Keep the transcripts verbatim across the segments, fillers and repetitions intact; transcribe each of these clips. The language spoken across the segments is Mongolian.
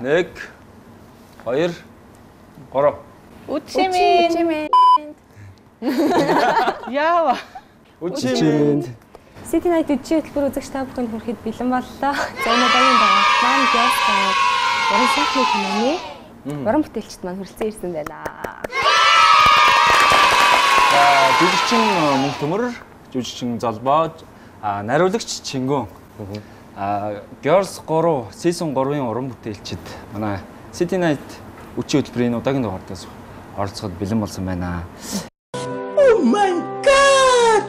нэг, хоёр, гурав. Үчимэн. Яава. Үчимэн. City Night үчи хөтөлбөр үзэгч та бүхэнд хүрэхэд бэлэн боллоо. За энэ удаагийн байгаа. Маань Girls байгаа. Уран сайхны киноны уран бүтээлчд маань хүрэлцэн ирсэн байна. Аа, жүжигчин мөнх төмөр, жүжигчин золбоо, аа, нариулагч Чингүн. Аа, Girls three season three-ын уран бүтээлчд манай City Night үчи хөтөлбөрийн удаагийн дугаартаас оролцоход бэлэн болсон байна. Oh my god!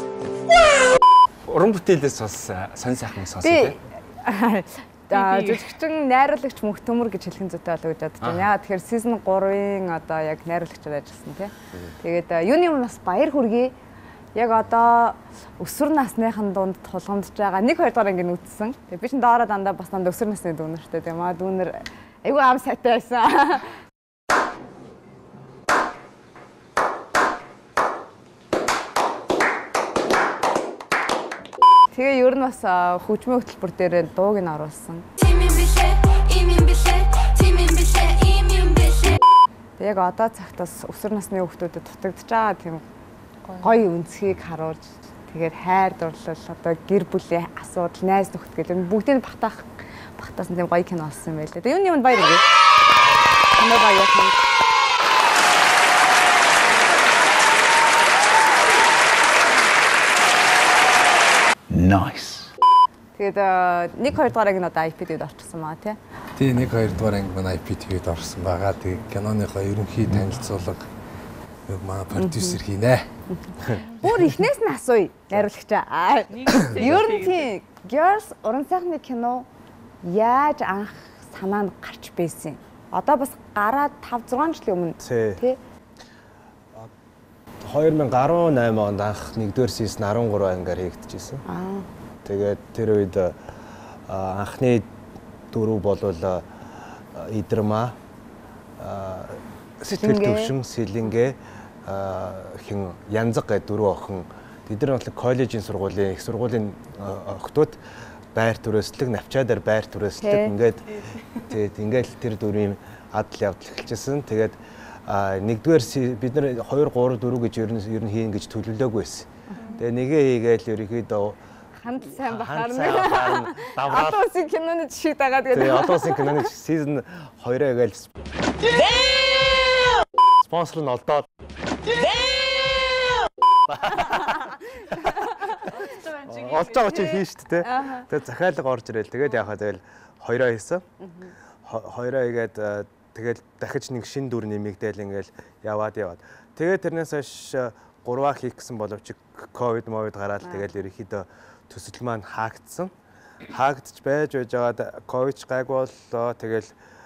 Уран бүтээлээс бас сонь сайхан сонсоо тий. За жүжигчин найруулагч мөнх төмөр гэж хэлхэн зүйтэй болоо гэж бодож байна. Яагаад тэгэхээр season three-ын одоо яг найруулагчаар ажилласан тий. Тэгээд юуны өмнө бас баяр хүргэе. Яг одоо өсвөр насныхан дунд тулгамдж байгаа нэг хоёр дахь ингэ нүдсэн. Тэгээд би ч доороо дандаа бас дандаа өсвөр насны дүүнэртэй тийм аа дүүнэр айгүй ам сайтай байсан. Тэгээ ер нь бас хөгжмийн хөтөлбөр дээр дууг нь оруулсан. Яг одоо цагт бас өсвөр насны хүүхдүүдэд дутагдж байгаа тийм гоё үнцгийг харуулж тэгээд хайр дурлал одоо гэр бүлийн асуудал, найз нөхөд гэл бүгдийг нь багтаах багтаасан тийм гоё кино болсон юм байлээ. Тэгээ юуны юм баяр үргэлж. Кино гоё юм. Nice. Тэгээд нэг хоёр дахь анги одоо ай пи ди-д орчихсон байгаа тий. Тий нэг хоёр дахь анги манай ай пи ди-д орсон байгаа. Тэгээд киноныхоо ерөнхий танилцуулга манай продюсер хийнэ. Бүр ихнээс нь асууя найруулагчаа. Ер нь тий Girls уран сайхны кино яаж анх санаанд гарч байсан? Одоо бас гараад five six жилийн өмнө тий. two thousand eighteen онд анх нэгдүгээр сизон thirteen ангаар хийгдчихсэн. Аа. Тэгээд тэр үед анхны дөрөв болвол Идрма, Сэтгэл төвшин, Сэлэнгэ, хин Янзаг гэх дөрөв охин тэд нар бол коллежийн сургуулийн их сургуулийн охтууд байр түрээслэг, навчаадаар байр түрээслэг ингээд тэгээд ингээл тэр дөрвийн адал явдал эхэлчихсэн. Тэгээд нэгдүгээр бид нар two three four гэж ер нь ер нь хийн гэж төлөвлөөгүй байсан. Тэгээ нэгээ хийгээл ерөөхдөө ханд сайн бахарна. Одоо үсэн киноны жишээ дагаад гэдэг. Тэгээ одоо үсэн киноны season two-аа гээл спонсор нь олдоод. Олж байгаа чи хийн шүү дээ. Тэгээ захиалга орж ирэл. Тэгээд яхаа тэгэл two-аа хийсэн. two-аа хийгээд тэгэл дахиж нэг шин дүр нэмэгдээл ингээл яваад яваад. Тэгээд тэрнээс хойш three-аа хийх гэсэн боловч ковид мовид гараад тэгэл ерөнхийдөө төсөл маань хаагдсан. Хаагдж байж байж байгаад ковид гайгүй боллоо. Тэгэл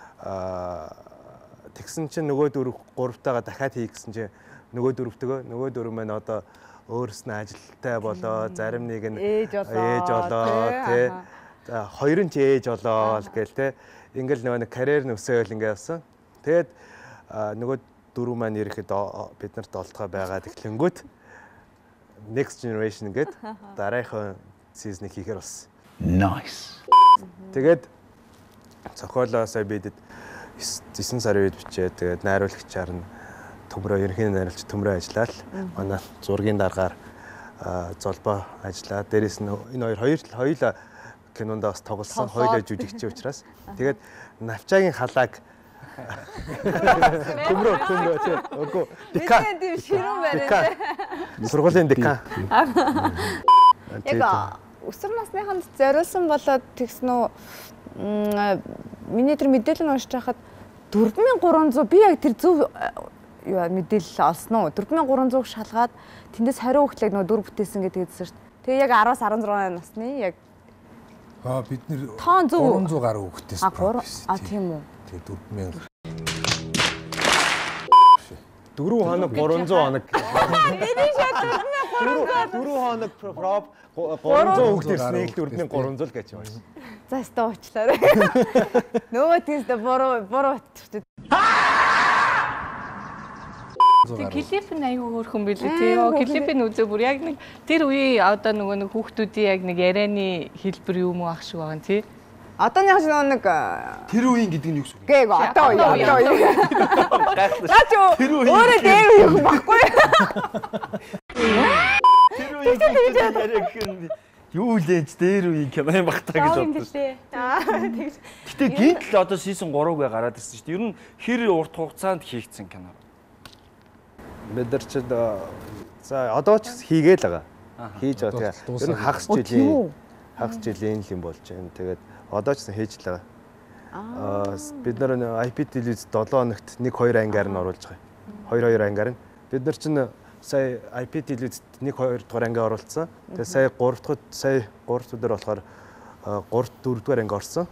тэгсэн чинь нөгөө дөрөв гуравтайгаа дахиад хий гэсэн чинь нөгөө дөрөвтөгөө нөгөө дөрөв маань одоо өөрснөө ажилттай болоо, зарим нэг нь ээж болоо тий. За хоёр нь ч ээж болоо гэл тий. Ингээл нөгөө карьер нь өсөөл ингээ явсан. Тэгээд нөгөө дөрөв маань ирэхэд бид нарт олдгоо байгаад эхлэнгүүт next generation гээд дараагийн season-ыг хийхээр болсон. Nice. Тэгээд зохиолоо сая бидэд nine сарын үед бичээ. Тэгээд найруулагчаар нь төмрөө ерөнхий найруулагч төмрөө ажиллаад манай зургийн дараагаар золбоо ажиллаад дээрэс нь энэ хоёр хоёулаа кинонд бас тоглосон, хоёулаа жүжигчийн учраас тэгээд навчаагийн халааг төмрөө төмрөө тий. Үгүй декан. Тийм ширүүн байна. Сургуулийн декан. Яг өсвөр насныханд зориулсан болоод тэгсэн үү миний тэр мэдээлэл уншиж байхад four thousand three hundred би яг тэр зөв юу мэдээлэл олсон уу? four thousand three hundred шалгаад тэндээс хариу өгтлэг нөгөө дүр бүтээсэн гэдэг хэлсэн шүү дээ. Тэгээ яг ten-аас sixteen насны яг аа бид нэр three hundred гаруй хүүхдээс профессор. А тийм үү. Тэгээ four thousand дөрөв хоног three hundred хоног. Миний шат дөрөв хоног проф three hundred хүүхд ирснийг four thousand three hundred гэж байна. За өстө уучлаарай. Нөгөө тиймдээ буруу буруу утчихдаг. Тэг клип нь аюу хөөрхөн билээ тий. Йоо клипийн үзээ бүр яг нэг тэр үе одоо нөгөө нэг хүүхдүүдийн яг нэг ярианы хэлбэр юм уу ах шиг байгаа тий. Одооных нэг Тэр үеийн гэдэг нь юу гэсэн үг? гээ одоо одоо үе. Наач өөрөө дээр үе юм баггүй. Тэр үеийн гэдэг юу лээч дээр үеийн кино юм багтаа гэж бодсон. Аа тэгж. Гэтэ гинтл одоо season тhree-гээ гараад ирсэн шүү дээ. Ер нь хэр урт хугацаанд хийгдсэн кино? Бид нар ч за одоо ч хийгээл байгаа. Хийж байгаа. Ер нь хагас жилийн хагас жилийн юм болж байна. Тэгээд одоо ч хийж л байгаа. Аа бид нар ай пи телевиз seven хоногт one two ангиар нь оруулж байгаа. two two ангиар нь. Бид нар чинь сая ай пи телевиз one two дугаар анги оруулсан. Тэгээд сая three дахь сая three дахь өдөр болохоор three four дугаар анги орсон.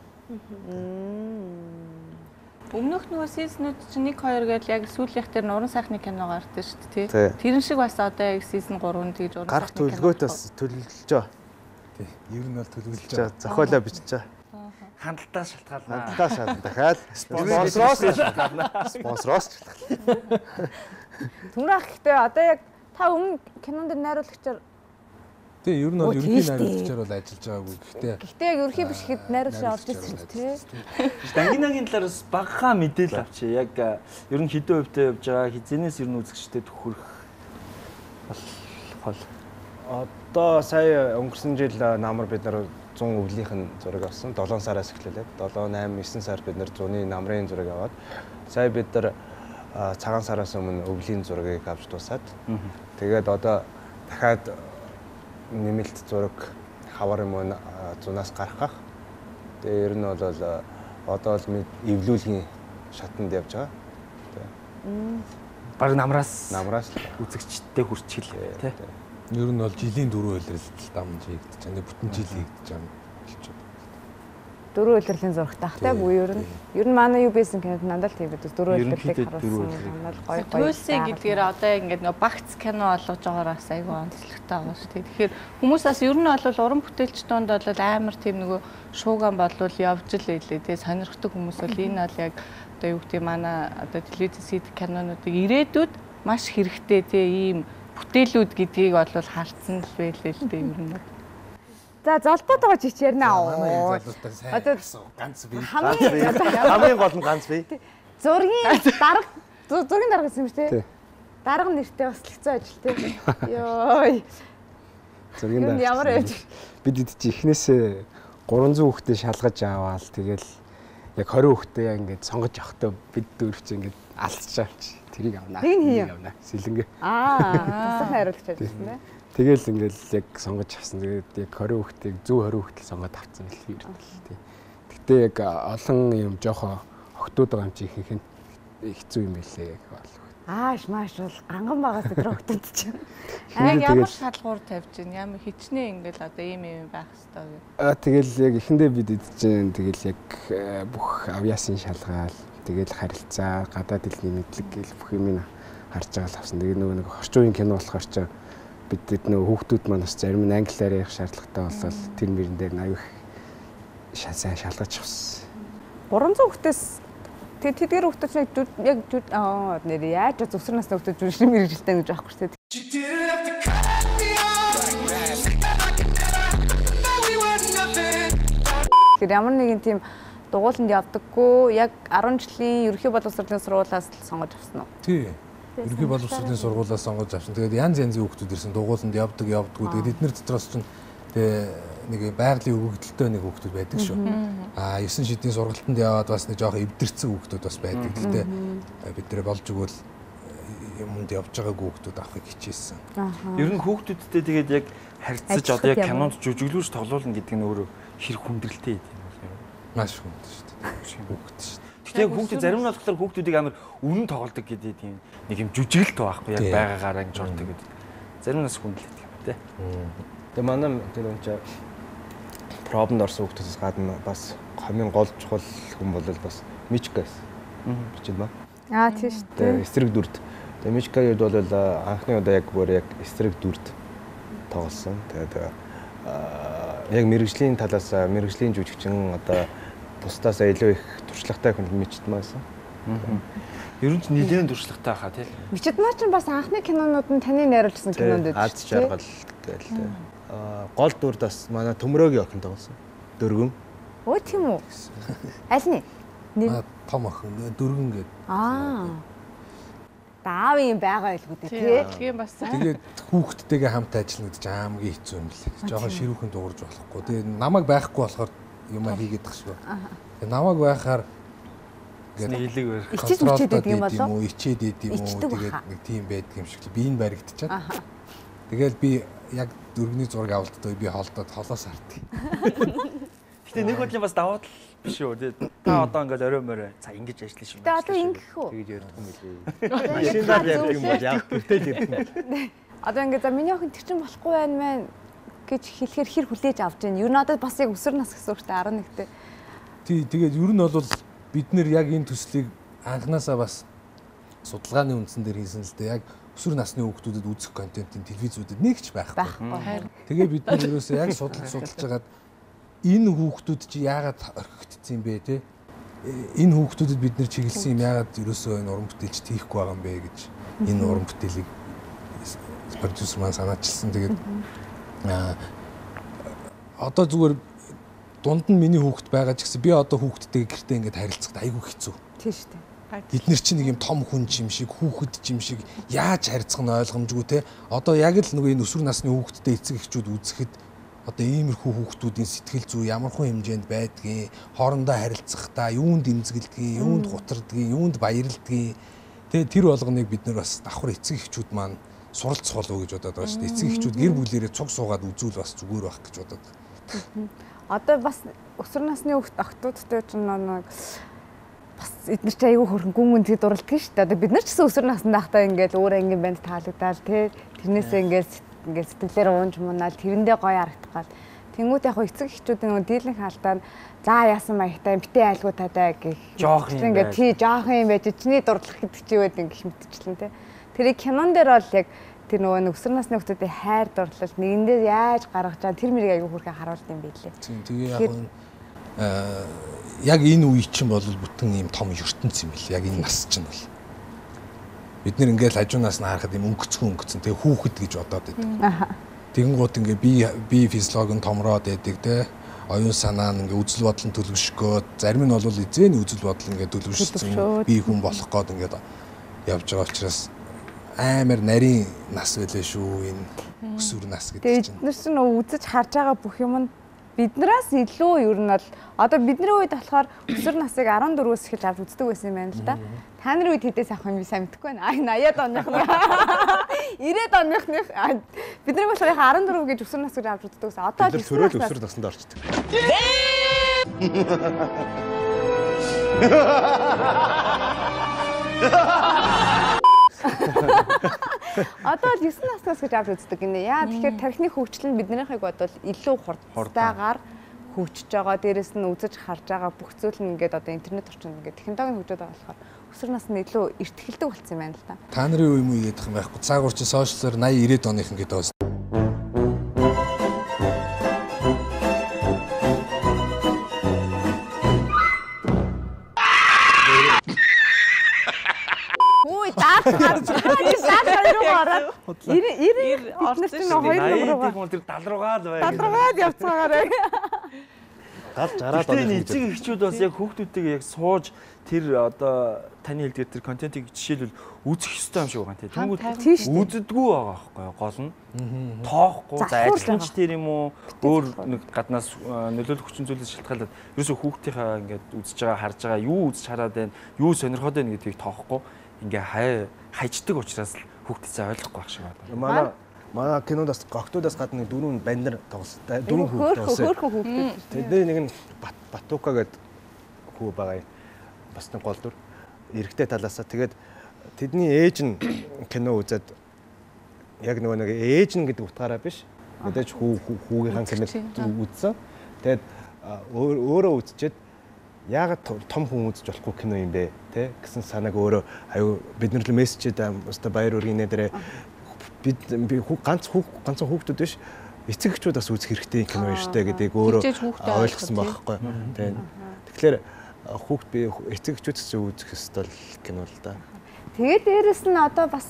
Өмнөх нөгөө сизнүүд чинь one two гээд яг сүүлийнх дээр уран сайхны кино гардаг шүү дээ тий. Тэрэн шиг бас одоо яг сизон three тэгж уран гарах төлөвлөгөөт бас төлөвлөж байгаа. Тий. Ер нь бол төлөвлөж байгаа. Зохиолоо бичиж байгаа. Хандлтаас шалтгаална. Хандлтаас шалтгаална. Дахиад спонсороос шалтгаална. Спонсороос шалтгаална. Түнрах гэхдээ одоо яг та өмнө кинонд найруулагчаар тий ер нь бол ерөнхий найруулагчаар бол ажиллаж байгаагүй. Гэхдээ гэхдээ яг ерөнхий биш хэд найруулагч орж ирсэн шүү дээ. Дангинагийн талаараас багахан мэдээлэл авчи. Яг ер нь хэдэн хувьтай явж байгаа, хизэнээс ер нь үзэгчдэд хүрэх бол одоо сая өнгөрсөн жил намар бид нар one hundred өвлийнх нь зураг авсан. seven сараас эхлүүлээд seven, eight, nine сар бид нар one hundred намрын зураг аваад сая бид нар цагаан сараас өмнө өвлийн зургийг авч дуусаад тэгээд одоо дахиад нэмэлт зураг хавар юм уу зунаас гаргах. Тэгээ ер нь бол одоо л эвлүүлгийн шатанд явж байгаа. баг намраас намраас үзэгчдтэй хүрчихэл тий. Ер нь бол жилийн дөрөв үйлрэлт дамж хийгдэж байгаа. Бүтэн жил хийгдэж байгаа хэлж байна. Дөрөв үйлрэлийн зурагтай хтай буюу ер нь ер нь манай ю би эс кинонд надад л тийм байдаг. Дөрөв үйлрэлийг харуулсан. Манай гоё гоё. Төлсэй гэдгээр одоо ингээд нөгөө багц кино олгож байгаараас айгүй онцлогтой байгаа шүү дээ. Тэгэхээр хүмүүс бас ер нь бол уран бүтээлч донд бол амар тийм нөгөө шууган болвол явж л байлээ тий. Сонирхдаг хүмүүс бол энэ бол яг одоо юу гэдэг манай одоо телевиз сид кинонуудыг ирээдүйд маш хэрэгтэй тий ийм бүтээлүүд гэдгийг бол харцсан л байлээ л дээ ер нь. За золбоотойгоо чич ярина аа. Одоо ганц бий. Хамгийн гол нь ганц бий. Зургийн дарга зургийн дарга гэсэн юм шүү дээ. Дарга нэртэй бас хэцүү ажил тий. Йой. Зургийн дарга. Ямар ээж. Бид ид чи эхнээсээ three hundred хүүхдээ шалгаж аваад тэгэл яг twenty хүүхдээ ингээд сонгож явахдаа бид дөрвч ингээд алцж авч тэрийг авнаа. Тэрийг авнаа. Сэлэнгээ. Аа. Тасах найруулагч ажилласан тий. Тэгэл ингээл яг сонгож авсан. Тэгээд яг twenty хүүхдийг one hundred хүүхдэл сонгоод авсан л юм тий. Гэтэ яг олон юм жоохоо охтууд байгаа юм чи ихэнх нь хэцүү юм билээ бол. Ааш мааш бол ганган байгаас өдрөө охтууд чинь. Аа ямар шалгуур тавьж гин ямар хичнээн ингээл одоо ийм юм байх хэвээр гэх. Аа тэгэл яг эхэндээ бид идэж тэгэл яг бүх авьяасын шалгаал тэгэл харилцаа гадаад хэлний мэдлэг гэл бүх юм харж байгаа л авсан. Тэгээ нөгөө нэг орчин үеийн кино болохоор ч бид нөгөө хүүхдүүд маань бас зарим нь англиар ярих шаардлагатай болол тэр мөрөн дээр аюух сайн шалгаж авсан. three hundred хүүхдээс тэг тэдгээр хүүхдүүд яг аа нэр яаж зөвсөр насны хүүхдүүд жүжигчний мэрэгжилтэй гэж байхгүй шүү дээ. Тэр ямар нэгэн тийм дугууланд явдаггүй яг ten жилийн ерөнхий боловсролын сургуулиас сонгож авсан уу? Тий. Ерөнхий боловсролын сургуулиас сонгож авсан. Тэгээд янз янзын хүүхдүүд ирсэн дугууланд явдаг явдаггүй. Тэгээд эдгээр дотроос чинь тэгээ нэг байгалийн өгөгдөлтөй нэг хүүхдүүд байдаг шүү. Аа nine шидийн сургалтанд яваад бас нэг жоохон эвдэрсэн хүүхдүүд бас байдаг. Гэхдээ бид нэр болж өгвөл юмд явж байгаагүй хүүхдүүд авахыг хичээсэн. Ер нь хүүхдүүдтэй тэгээд яг харьцаж одоо яг кинонд жүжиглүүлж тоглуулна гэдэг нь өөрөө хэр хүндрэлтэй юм бол. Маш хүнд шүү дээ. Хүүхд шүү. Тэгтээ хүүхдүүд зарим нь болохоор хүүхдүүдийг амар үнэн тоглодог гэдэг тийм нэг юм жүжиглэлт байхгүй яг байгаагаараа ингэж ордог гэдэг. Зарим нь бас хүндлээд юм тий. Тэгээ манай тэр юм чи пробонд орсон хүүхдээс гадна бас хамгийн гол чухал хүн бол бас Мичка байсан. Бичил ба. Аа тийм шүү дээ. Эсрэг дүрд. Тэгээ Мичкагийн бол анхны удаа яг бүр яг эсрэг дүрд тоглосон. Тэгээд яг мэрэгжлийн талаас мэрэгжлийн жүжигчин одоо бусдаас илүү их туршлагатай хүн Мичтмаа байсан. Ер нь ч нэлээд туршлагатай хаа тий. Мичтмаа ч бас анхны кинонууд нь таны найруулсан кинонд байдаг. Аз жаргал гээл тий. Гол дүрд бас манай Төмрөөгийн охин тоглосон. Дөргөн. Өө тийм үү? Аль нь? Аа том охин дөргөн гээд. Аа. Даав юм байгаа байлгүй дээ тий. Тийм бас. Тэгээд хүүхдтэйгээ хамт ажиллана гэж аамгийн хэцүү юм лээ. Жохон ширүүхэн дуурж болохгүй. Тэгээд намайг байхгүй болохоор юмаа хийгээд тах шүү. Тэгээд намайг байхаар нэг илэг барих. Ичээд мичээд байдаг юм болов уу? Ичээд идэв юм уу? Тэгээд нэг тийм байдаг юм шиг л би энэ баригдчихад. Тэгэл би яг дөрөвний зураг авалттай би холдоод холоос артыг. Гэтэ нэг хөдлийн бас даваа тал биш үү? Тэгээд та одоо ингээд орой морой за ингэж ажиллаж шүү. Тэгээ одоо ингэх үү? Тэгж ярьдаг юм билээ. Шинээр ярьдаг юм бол яг гэтэл ярьдаг. Одоо ингээд за миний охин тэр чинь болохгүй байна мэн гэж хэлэхээр хэр хүлээж авч байна. Юу надад бас яг өсвөр нас гэсэн үгтэй арав нэгтэй. Тий, тэгээд ер нь бол бид нэр яг энэ төслийг анханасаа бас судалгааны үндсэн дээр хийсэн л дээ. Яг өсвөр насны хүүхдүүдэд үзэх контентын телевизүүдэд нэг ч байхгүй. Тэгээ бид нар ерөөсөө яг судалж судалж хагаад энэ хүүхдүүд чи яагаад орхигдсон юм бэ те? Энэ хүүхдүүдэд бид нэр чиглэсэн юм яагаад ерөөсөө энэ уран бүтээлч хийхгүй байгаа юм бэ гэж энэ уран бүтээлийг продюсер маань санаачилсан. Тэгээд аа одоо зүгээр дунд нь миний хүүхэд байгаа ч гэсэн би одоо хүүхэдтэйгээ гэртээ ингээд харилцахад айгүй хэцүү. Тийм шүү дээ. Бид нар чинь нэг юм том хүн юм шиг, хүүхэд юм шиг яаж харьцах нь ойлгомжгүй те. Одоо яг л нөгөө энэ өсвөр насны хүүхэдтэй эцэг эхчүүд үзэхэд одоо иймэрхүү хүүхдүүдийн сэтгэл зүй ямархуу хэмжээнд байдгийг, хоорондоо харилцахдаа юунд эмзэгэлдгийг, юунд гутардгийг, юунд баярлдгийг тэгээ тэр болгоныг бид нар бас давхар эцэг эхчүүд маань суралцах болов уу гэж бодоод байгаа шүү дээ. Эцэг эхчүүд гэр бүлээрээ цуг суугаад үзүүл бас зүгээр байх гэж бодоод. Одоо бас өсвөр насны хүүхд охтуудтай ч нэг бас эдгээр ч аягүй хөрхөн гүн гүн зэд дурлдаг шүү дээ. Одоо бид нар ч гэсэн өсвөр наснд байхдаа ингээд өөрөө ингээд банд таалагдаад тий тэрнээсээ ингээд ингээд сэтгэлээр уунж мунаал тэрэндээ гоё харагдах гал. Тэнгүүд яг эцэг эхчүүдийн нөгөө дийлэн хаалтаа за яасан маягтай битээ айлгуу тадаа гэх. Жоох юм ингээд тий жоох юм байж чиний дурдлах гэдэг чи үед ингээд хэмтчихлэн тий. Тэрийг кинон дээр бол яг тэр нөгөө өсвөр насны хүмүүсийн хайр дурлал нэгэндээ яаж гаргаж байгаа тэр мэрийг аягүй хүрхэн харуулт юм билээ. Тэгээ яг нь аа яг энэ үе чинь бол бүтэн ийм том ертөнц юм бэл яг энэ нас чинь бол бид нэр ингээл хажуунаас нь харахад юм өнгөцгөн өнгөцөн тэгээ хүүхэд гэж бодоод байдаг. Тэгэнгუთ ингээ би би физиологи нь томроод байдаг те оюун санаа нь ингээ үзэл бодол нь төлөвшгөөд зарим нь бол эзэн үзэл бодол ингээ төлөвшсөн би хүн болох гээд ингээ явж байгаа учраас амар нарийн нас байлээ шүү энэ өсвөр нас гэдэг чинь. Тэгээд бид нар чинь үзэж харж байгаа бүх юм нь биднээс илүү ер нь бол одоо бидний үед болохоор өсвөр насыг арван дөрвөөс эхэлж авч үздэг байсан юм байна л да. Та нарын үед хэдээс авах юм би сайн мэдэхгүй байна. А наяад оных нь ирээд оных нь бидний болохоор арван дөрөв гэж өсвөр нас гэж авч үздэг байсан. Одоо л өсвөр наснд орчдөг. Одоо л девять наснаас гэж авч үздэг гинэ. Яа тэгэхээр тархины хөгжил нь биднийхийг бодвол илүү хурдтайгаар хөгжиж байгаа. Дээрэс нь үзэж харж байгаа бүх зүйл нь ингээд одоо интернет орчинд ингээд технологийн хөгжөөд байгаа болохоор өсвөр насны илүү эрт эхэлдэг болсон юм байна л да. Та нарын үе юм уу гэдэг юм байхгүй. Цаагуур чи сошиалаар восемьдесят девять оных ингээд байгаа. Ир орсон чинь хоёр руу тийм тэр дал руугаа л байг. дал руугаа явцгаагаарай. Галж хараад байна. Тэгээ эцэг эхчүүд бас яг хүүхдүүдтэйгээ яг сууж тэр одоо таны хэлдгээр тэр контентыг жишээлбэл үзэх ёстой юм шиг байгаа тийм. Тэнгүүд үзэдгүй байгаа байхгүй гол нь. Тоохгүй за ажилламж тэр юм уу өөр нэг гаднаас нөлөөлөх хүчин зүйлээс шалтгаалаад ерөөсөө хүүхдийнхаа ингээд үзэж байгаа харж байгаа юу үзэж хараад байна юу сонирхоод байна гэдгийг тоохгүй ингээ хай хайчдаг учраас л хүүхдээсээ ойлгохгүй байх шиг байна. Манай манай киноноос гогтуудаас гадна дөрвөн банднер тоглосон. Дөрвөн хүүхэд тоглосон. Хөөхөн хүүхэд. Тэдний нэг нь Батука гэдэг хүү байгаа юм. Бас нэг гол дүр. Эрэгтэй талаасаа тэгээд тэдний ээж нь кино үзээд яг нөгөө нэг ээж нь гэдэг утгаараа биш. Мэдээж хүү хүүгийнхэн кино үзсэн. Тэгээд өөрөө үзчихэд яагаад том хүн үзэж болохгүй кино юм бэ те гэсэн санааг өөрөө аюу бид нар л мессежэд өстой баяр үргийнэ дээрээ бид ганц ганцхан хүүхдүүд биш эцэг эхчүүд бас үзэх хэрэгтэй кино юм штэ гэдгийг өөрөө ойлгосон байхгүй тийм тэгэхээр хүүхд би эцэг эхчүүд гэсэн үзэх ёстой кино л да. Тэгээд дээрэс нь одоо бас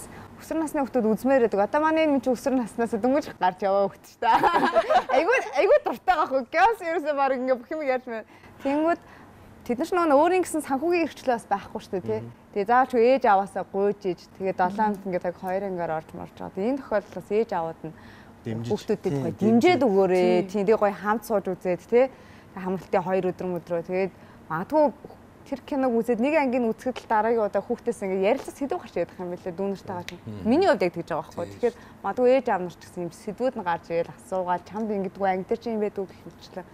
өсвөр насны хүмүүс үзмээр байдаг. Одоо манай энэ ч өсвөр наснаас дөнгөж гарч яваа хүмүүс шүү дээ. Айгуу айгуу дуртай гах уу. Гяс ерөөсөө баг ингээ бүх юм ярьж байна. Тэнгүүд тэд нар ч нөгөө өөрийн гэсэн санхүүгийн эрхчлээ бас байхгүй шүү дээ, тий. Тэгээ заавал ч ээж аваасаа гуйж иж тэгээ долоон ингээ яг хоёр ангаар орж марж байгаа. Энэ тохиолдолд ээж аваад нь хүүхдүүдэд гоё дэмжиж өгөөрэй. Тийм тэгээ гоё хамт сууж үзээд тий. Хамралтын хоёр өдөр өдрөө тэгээд магадгүй тэр киног үзээд нэг ангийн үзэхэд л дараагийн удаа хүүхдээс ингээ ярилцаж сэдв гарч ирэх юм билээ дүүнэртэйгээ чинь. Миний хувьд яг тэгж байгаа байхгүй. Тэгэхээр магадгүй ээж аав нар ч гэсэн юм сэдвүүд нь гарч ирээл асуугаад чамд ингэдэггүй анги дээр чи юм байдгүй гэх мэтчлээ.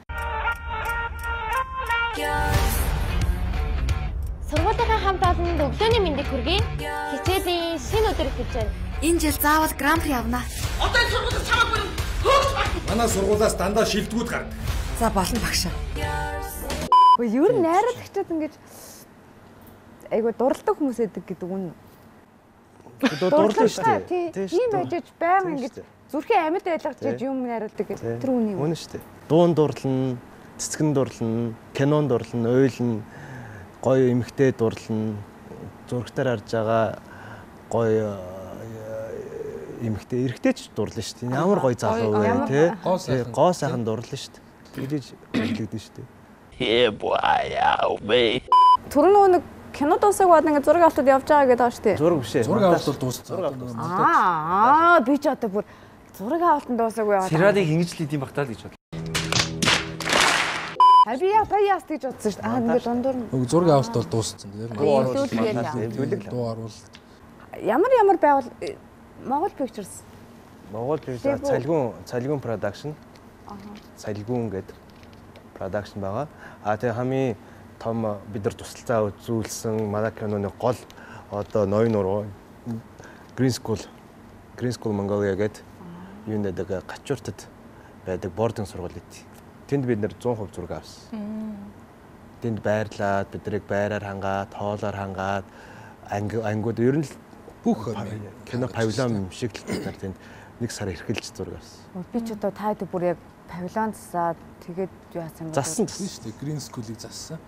Сургуулийнхаа хамт олонд өглөөний мэндийг хүргэе. Хичээлийн шинэ өдөр эхэлж байна. Энэ жил заавал гран-при авна. Одоо энэ сургуулиас чамаагүй хөөгч баг. Манай сургуулиас дандаа шилдэгүүд гардаг. За болно багшаа. Өө ер нь найруулагчид ингэж айгу дурладаг хүмүүс эдэг гэдэг үн. Дурлаа шүү дээ. Тийм байж байнга ингэж зүрхийн амьд байлгаж юм найруулдаг гэдэг тэр үн юм. Үнэн шүү дээ. Дуун дурлна, цэцгэн дурлна, кинон дурлна, ойлно, гоё эмхтэй дурлна, зургатаар харж байгаа гоё эмхтэй эрэгтэй ч дурлна шүү дээ. Ямар гоё залуу вэ те. Гоо сайхан дурлна шүү дээ. Тэгж хэлэгдэн шүү дээ. Yeah boy, yeah baby. Түрүүн нөгөө нэг кино дуусах бод ингээд зураг авалтад явж байгаа гэдэг байгаа шүү дээ. Зураг биш ээ. Зураг авалт бол дууссан. Аа, би ч одоо бүр зураг авалтанд дуусаагүй яваад. Сирадыг ингэж л идэм багтаа л гэж бодлоо. Хаби яа баяас гэж бодсон шүү дээ. Аа ингээд дундуур нь. Уг зураг авалт бол дууссан. Тэгээд дуу оруулалт. Ямар ямар байгуул Монгол Pictures. Монгол Pictures цалгун цалгун production. Аа. Цалгун гэдэг production байгаа. А тэгээ хамгийн том бид нар тусалцаа үзүүлсэн манай киноны гол одоо ноён нуруу Green School Green School Mongolia гэдэг юу нэдэг гачууртад байдаг бординг сургууль ит. Тэнд бид нар сто процент зураг авсан. Тэнд байрлаад бид нарыг байраар хангаад, хоолоор хангаад анги ангууд ер нь бүх кино павильон шиг л бид нар тэнд нэг сар эрхэлж зураг авсан. Би ч одоо таад бүр яг павильон засаад тэгээд яасан бэ? Зассан шүү дээ. Green School-ыг зассан.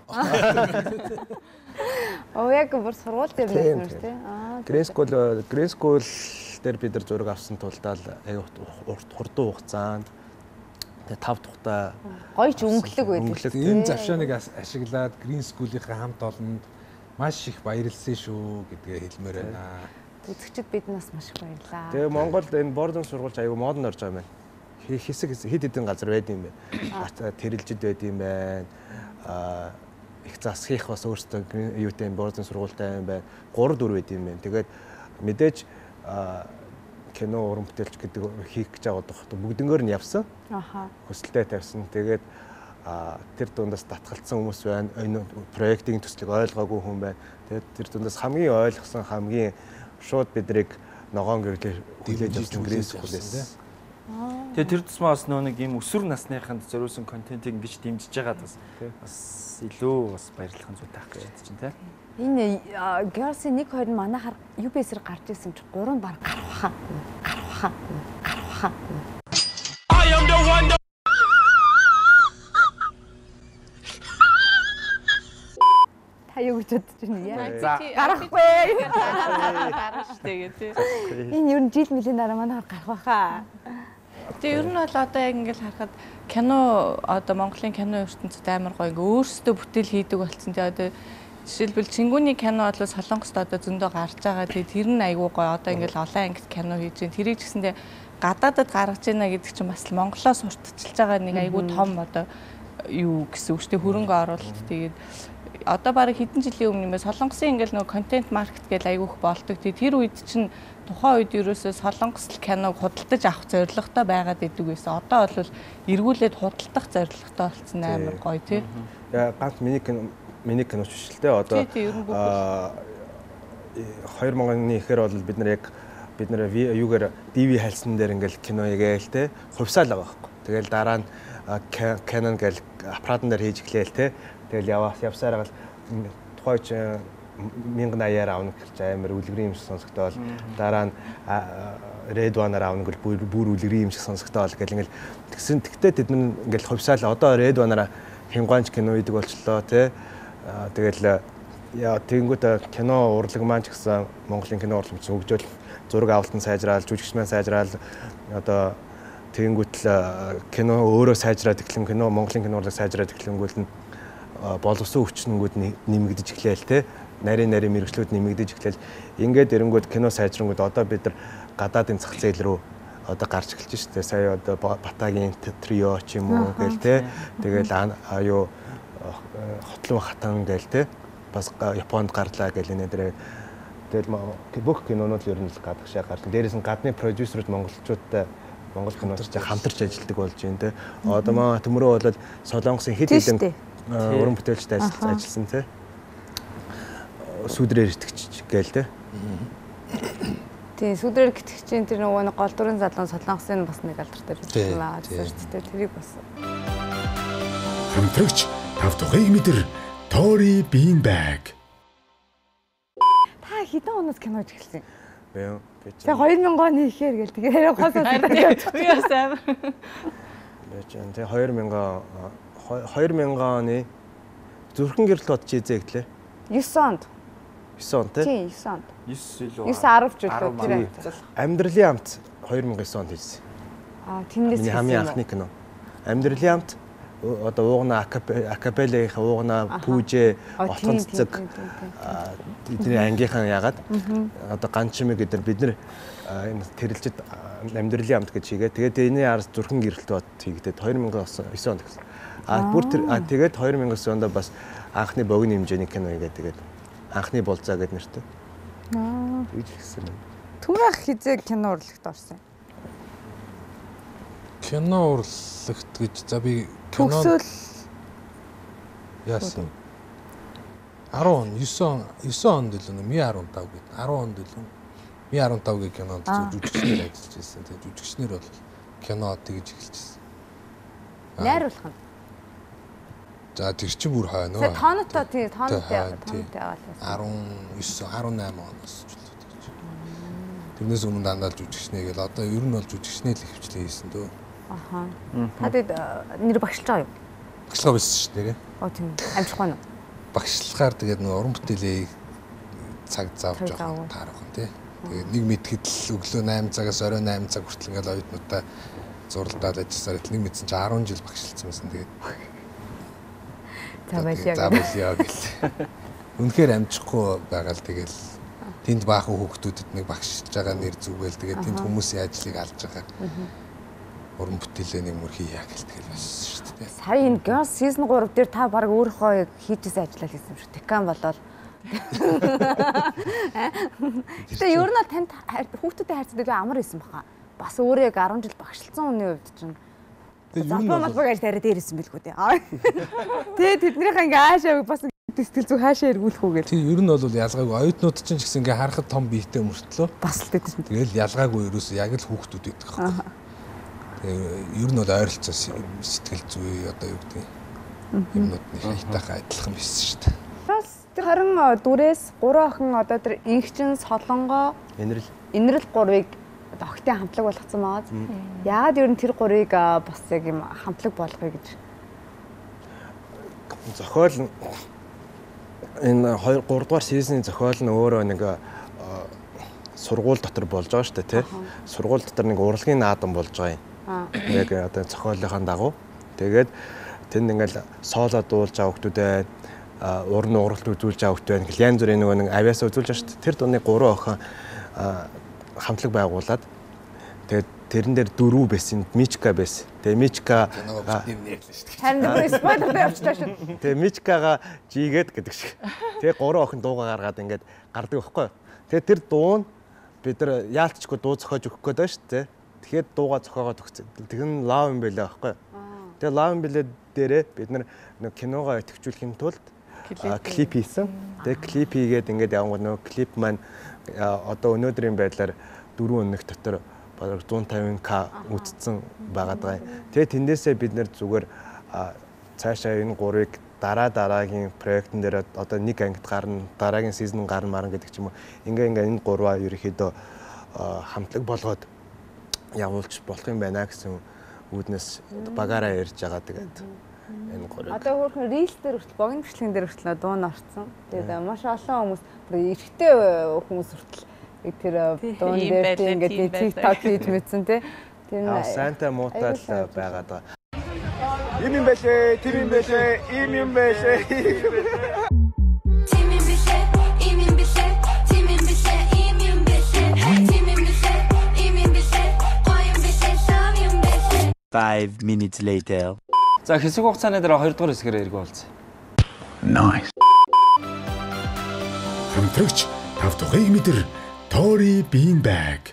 Оо яг бүр сургууль дээр байсан шүү дээ. Аа. Green School Green School дээр бид нар зураг авсан тулдаа аяг хурдан хугацаанд тэгээ тав тухтай гоё ч өнгөлөг байдаг. Энэ завшааныг ашиглаад Green School-ийнхаа хамт олонд маш их баярлсан шүү гэдгээ хэлмээр байна. Үзэгчид биднээс маш их баярлаа. Тэгээ Монголд энэ бординг сургуульч аягүй модон орж байгаа юм байна. Хэсэг хэд хэдэн газар байд юм бэ. Тэрэлжид байд юм байна. Аа их засгих бас өөртөө юутай бординг сургуультай юм байна. гурав дөрөв байд юм байна. Тэгээд мэдээж кино уран бүтээлч гэдэг хийх гэж байгаа бүгднгөр нь явсан. Аха. Хүсэлтэд тавьсан. Тэгээд тэр дундаас татгалцсан хүмүүс байна. Энэ проектын төслийг ойлгоогүй хүн байна. Тэгээд тэр дундаас хамгийн ойлгосон хамгийн шууд бидрийг ногоон гэрлээ хүлээж авсан Green School-ээс. Тэгээ тэр тусмаа бас нөө нэг юм өсвөр насныханд зориулсан контентийг ингэж дэмжиж байгаа бас бас илүү бас баярлахын зүйтэй ах гэж бодож байна те. Энэ Girls-ийн нэг хоёр нь манайхаар ю би эс-ээр гарч ирсэн чи гурван баг гарвахаа. Гарвахаа. Гарвахаа. I am the one. Та юу гэж бодож байна яа? Гарахгүй. Гарах штэ гэдэг. Энэ ер нь жил мөлийн дараа манайхаар гарах байхаа. Тэгээ ер нь бол одоо яг ингээл харахад кино одоо Монголын кино ертөнцид амар гоё ингээ өөрсдөө бүтээл хийдэг болсон. Тэгээ одоо жишээлбэл Чингүний кино бол Солонгост одоо зөндөө гарч байгаа. Тэгээ тэр нь айгүй гоё одоо ингээл олон ангит кино хийж байна. Тэрийг ч гэсэндээ гадаадад гаргаж байна гэдэг чинь бас Монголоос сурталчилж байгаа нэг айгүй том одоо юу гэсэн үг шүү дээ хөрөнгө оруулалт. Тэгээд одоо бараг хэдэн жилийн өмнө нэмээ Солонгосын ингээл нөгөө контент маркет гэж айгүйх болдог. Тэгээд тэр үед чинь тухайн үед ерөөсөө Солонгос киног худалдаж авах зорилготой байгаад идэг байсан. Одоо бол эргүүлээд худалдах зорилготой болсон амар гоё тий. Яа ганц миний кино миний киноч биш л дээ. Одоо хоёр мянганы ихээр бол бид нар яг бид нар юугаар ди ви хайлсан дээр ингээл кино ягаал те хувьсаал байгаа байхгүй. Тэгэл дараа нь Canon гэл аппаратан дээр хийж эхлээл те. Тэгэл яваас явсаар гал тухайч мянган аяар авна гэж амар үлгэрийн юм шиг сонсогдоод дараа нь Red One-аар авна гэл бүр үлгэрийн юм шиг сонсогдоод гэл ингээл тэгсэн тэгтээ тэд нар ингээл хувьсаал одоо Red One-аар хингуанч кино идэг болчлоо те. Тэгэл яа тэгэнгүүт кино урлаг маань ч гэсэн Монголын кино урлаг чинь хөгжөөл зураг авалт нь сайжраал, жүжигч маань сайжраал одоо тэгэнгүүтэл кино өөрөө сайжраад эхлэн кино Монголын кинорлог сайжраад эхлэнгүүт нь боловсон өвчнөнгүүд нэмэгдэж эхлээл те нарийн нарийн мэрэгчлүүд нэмэгдэж эхлээл ингээд эрэнгүүд кино сайжрангууд одоо бид нар гадаадын зах зээл рүү одоо гарч эхэлж штэ сая одоо Батагийн трио ч юм уу гээл те тэгэл аюу хотлон хатан гээл те бас Японд гарлаа гээл энэ дээр тэгэл бүх кинонууд ер нь л гадагшаа гарсан дээрээс нь гадны продюсерүүд монголчуудтай монгол киноч хамтарч ажилладаг болж байна те одоо маа төмөрөө бол Солонгосын хэд хэдэн уран бүтээлчтэй ажилласан те сүдрээр итгэж гээл те. Тийм сүдрээр итгэжийн тэр нөгөө нэг гол дүрэн залуун Солонгосын бас нэг алдартай байсан шүү дээ. Тэрийг бас. Хамтрагч тав тухыг мэдэр Тори Beanbag. Та хэдэн оноос кино эхэлсэн? Би юу? Тэгээ хоёр мянган оны ихээр гээл тэгээ хосоо. Үеэс амар. Би ч энэ хоёр мянган хоёр мянган оны зүрхэн гэрэл бод чи зээглээ. девять онд. девять он тий? Тийм девять онд. девять илүү. девять десять жилөө тэр. Амьдралын амт хоёр мянган девять онд хийсэн. Аа тэндээс миний хамгийн анхны кино. Амьдралын амт одоо уугна акапеллийнхаа уугна пүүжээ отон цэцэг бидний ангийнхан ягаад одоо ганчмэг гэдэр бид нар энэ тэрэлжид амьдралын амт гэж хийгээ. Тэгээд энэний ард зүрхэн гэрэлт бод хийгдээд хоёр мянган девять онд гэсэн. А бүр тэр тэгээд хоёр мянган девять онд бас анхны богино хэмжээний кино хийгээд тэгээд анхны болзаа гэдэг нэртэй. Аа. Тэгж хэлсэн юм. Түрэх хизээ кино урлагт орсон. Кино урлагт гэж за би кино төгсөөл яасан. десять он, девять он, девять онд л нэг десять онд гэдэг. десять онд л десять онд гэх кинонд жүжигчнэр ажиллаж байсан. Тэгээд жүжигчнэр бол кино тэгж эхэлжсэн. Найруулах нь. За тэр чинь бүр хойно. За тоонотой тий тоонотой тоонотой яваал. десять, десять tám оноос ч л тэгж. Тэрнээс өмнө дандаа жүжигчнээ гэл одоо ер нь бол жүжигчнээ л хөвчлээ хийсэн дөө. Аха. Та тэд нэр багшилж байгаа юу? Багшлаа байсан шүү дээ. Оо тийм. Амжихгүй нь. Багшлахаар тэгээд нэг уран бүтээлээ цаг заавж байгаа таарах нь тий. Тэгээд нэг мэдхэд л өглөө восемь цагаас орой восемь цаг хүртэл ингээл оюутнуудаа зуралдаад ажилласаар нэг мэдсэн чи десять жил багшилсан байсан тэгээд. За баяа. За баяа гэл. Үнэхээр амжихгүй байгаа л тэгэл тэнд баахан хүүхдүүдэд нэг багшилж байгаа нэр зүгээл тэгээд тэнд хүмүүсийн ажлыг алж байгаа. Уран бүтээлээ нэг мөр хийя гэл тэгэл байсан шүү дээ. Сая энэ Girls Season three дээр та баг өөрийнхөө хийжсэн ажиллаа хийсэн юм шүү. Декан болоод. Тэгээ ер нь танд хүүхдүүдэд хайрцдаг амар байсан баха. Бас өөрөө яг десять жил багшилсан хүний хувьд чинь залбаа малбаг ажил тарай дээрсэн билгүү дээ. Тэгээ тэднийхээ ингээ хаашаа бас сэтгэл зүг хаашаа эргүүлэх үү гэх. Тийм ер нь бол ялгаагүй оюутнууд чинь ч гэсэн ингээ харахад том биетэй мөртлөө бас л тэдсэн. Тэгэл ялгаагүй ерөөсөө яг л хүүхдүүд байдаг байхгүй. Тэгээ ер нь бол ойролцоо сэтгэл зүй одоо юу гэдэг юмнууд нэг хайтайхаа адилхан байсан шүү дээ. Бас тэр харин дүрээс гурван охин одоо тэр инхчин солонгоо Инрэл инрэл гурвыг охтын хамтлаг болгоцсон байгаа. Яагаад ер нь тэр гурыг бас яг юм хамтлаг болгоё гэж зохиол энэ хоёр гурав дугаар сизны зохиол нь өөрөө нэг сургууль дотор болж байгаа шүү дээ тий. Сургууль дотор нэг урлагийн наадам болж байгаа юм. Яг одоо зохиолынхаа дагуу. Тэгээд тэнд ингээл сооло дуулж байгаа хүмүүс байна. Уран уралт үзүүлж байгаа хүмүүс байна. Янз бүрийн нөгөө нэг авиасаа үзүүлж байгаа шүү дээ. Тэр дуны гурван охин хамтлаг байгуулад тэгээд тэрэн дээр дөрөв байсан. Мичка байсан. Тэгээ Мичка харин спойлер тавьчихлаа шүү. Тэгээ Мичкагаа жигээд гэдэг шиг. Тэгээ гурван охин дуугаа гаргаад ингээд гардаг байхгүй. Тэгээ тэр дуу нь бид нар яалтчгүй дуу зохиож өгөх гээд байна шүү дээ. Тэгэхээр дуугаа зохиогоод өгсөн. Тэр нь лав юм байлаа байхгүй. Тэгээ лав юм билээ дээрээ бид нар нэг киногоо идэвхжүүлэхийн тулд клип хийсэн. Тэгээ клип хийгээд ингээд явангууд нөгөө клип маань одоо өнөөдрийн байдлаар дөрвөн өнөх дотор бараг one fifty K үзсэн байгаа даа. Тэгээ тэндээсээ бид нэр зүгээр цаашаа энэ гурыг дараа дараагийн проектн дээр одоо нэг ангид гарна, дараагийн сизон гарна маран гэдэг ч юм уу. Ингээ ингээ энэ гурваа ерөөхдөө хамтлаг болгоод явуулж болох юм байна гэсэн үүднээс багаараа ярьж байгаа тэгээд энэ гурыг. Одоо хөөрхөн рилс дээр хүртэл богино бичлэгэн дээр хүртэл дуу нь орсон. Тэгээд маш олон хүмүүс бүр эрэгтэй хүмүүс хүртэл Тэр дуун дээр тийм ингээд TikTok хийж мэдсэн тий. Тэр Аа сайнтай муутай л байгаад байгаа. Им юм бэлээ, тэр юм бэлээ, им юм бэлээ. Тим юм бэлээ, им юм бэлээ, тим юм бэлээ, им юм бэлээ. Тим юм бэлээ, им юм бэлээ, гоё юм бэлээ, лав юм бэлээ. five minutes later. За хэсэг хугацааны дараа хоёр дахь хэсгээр эргүү болсон. Nice. Хамтрагч тав тухыг мэдэр Тори Bean Bag.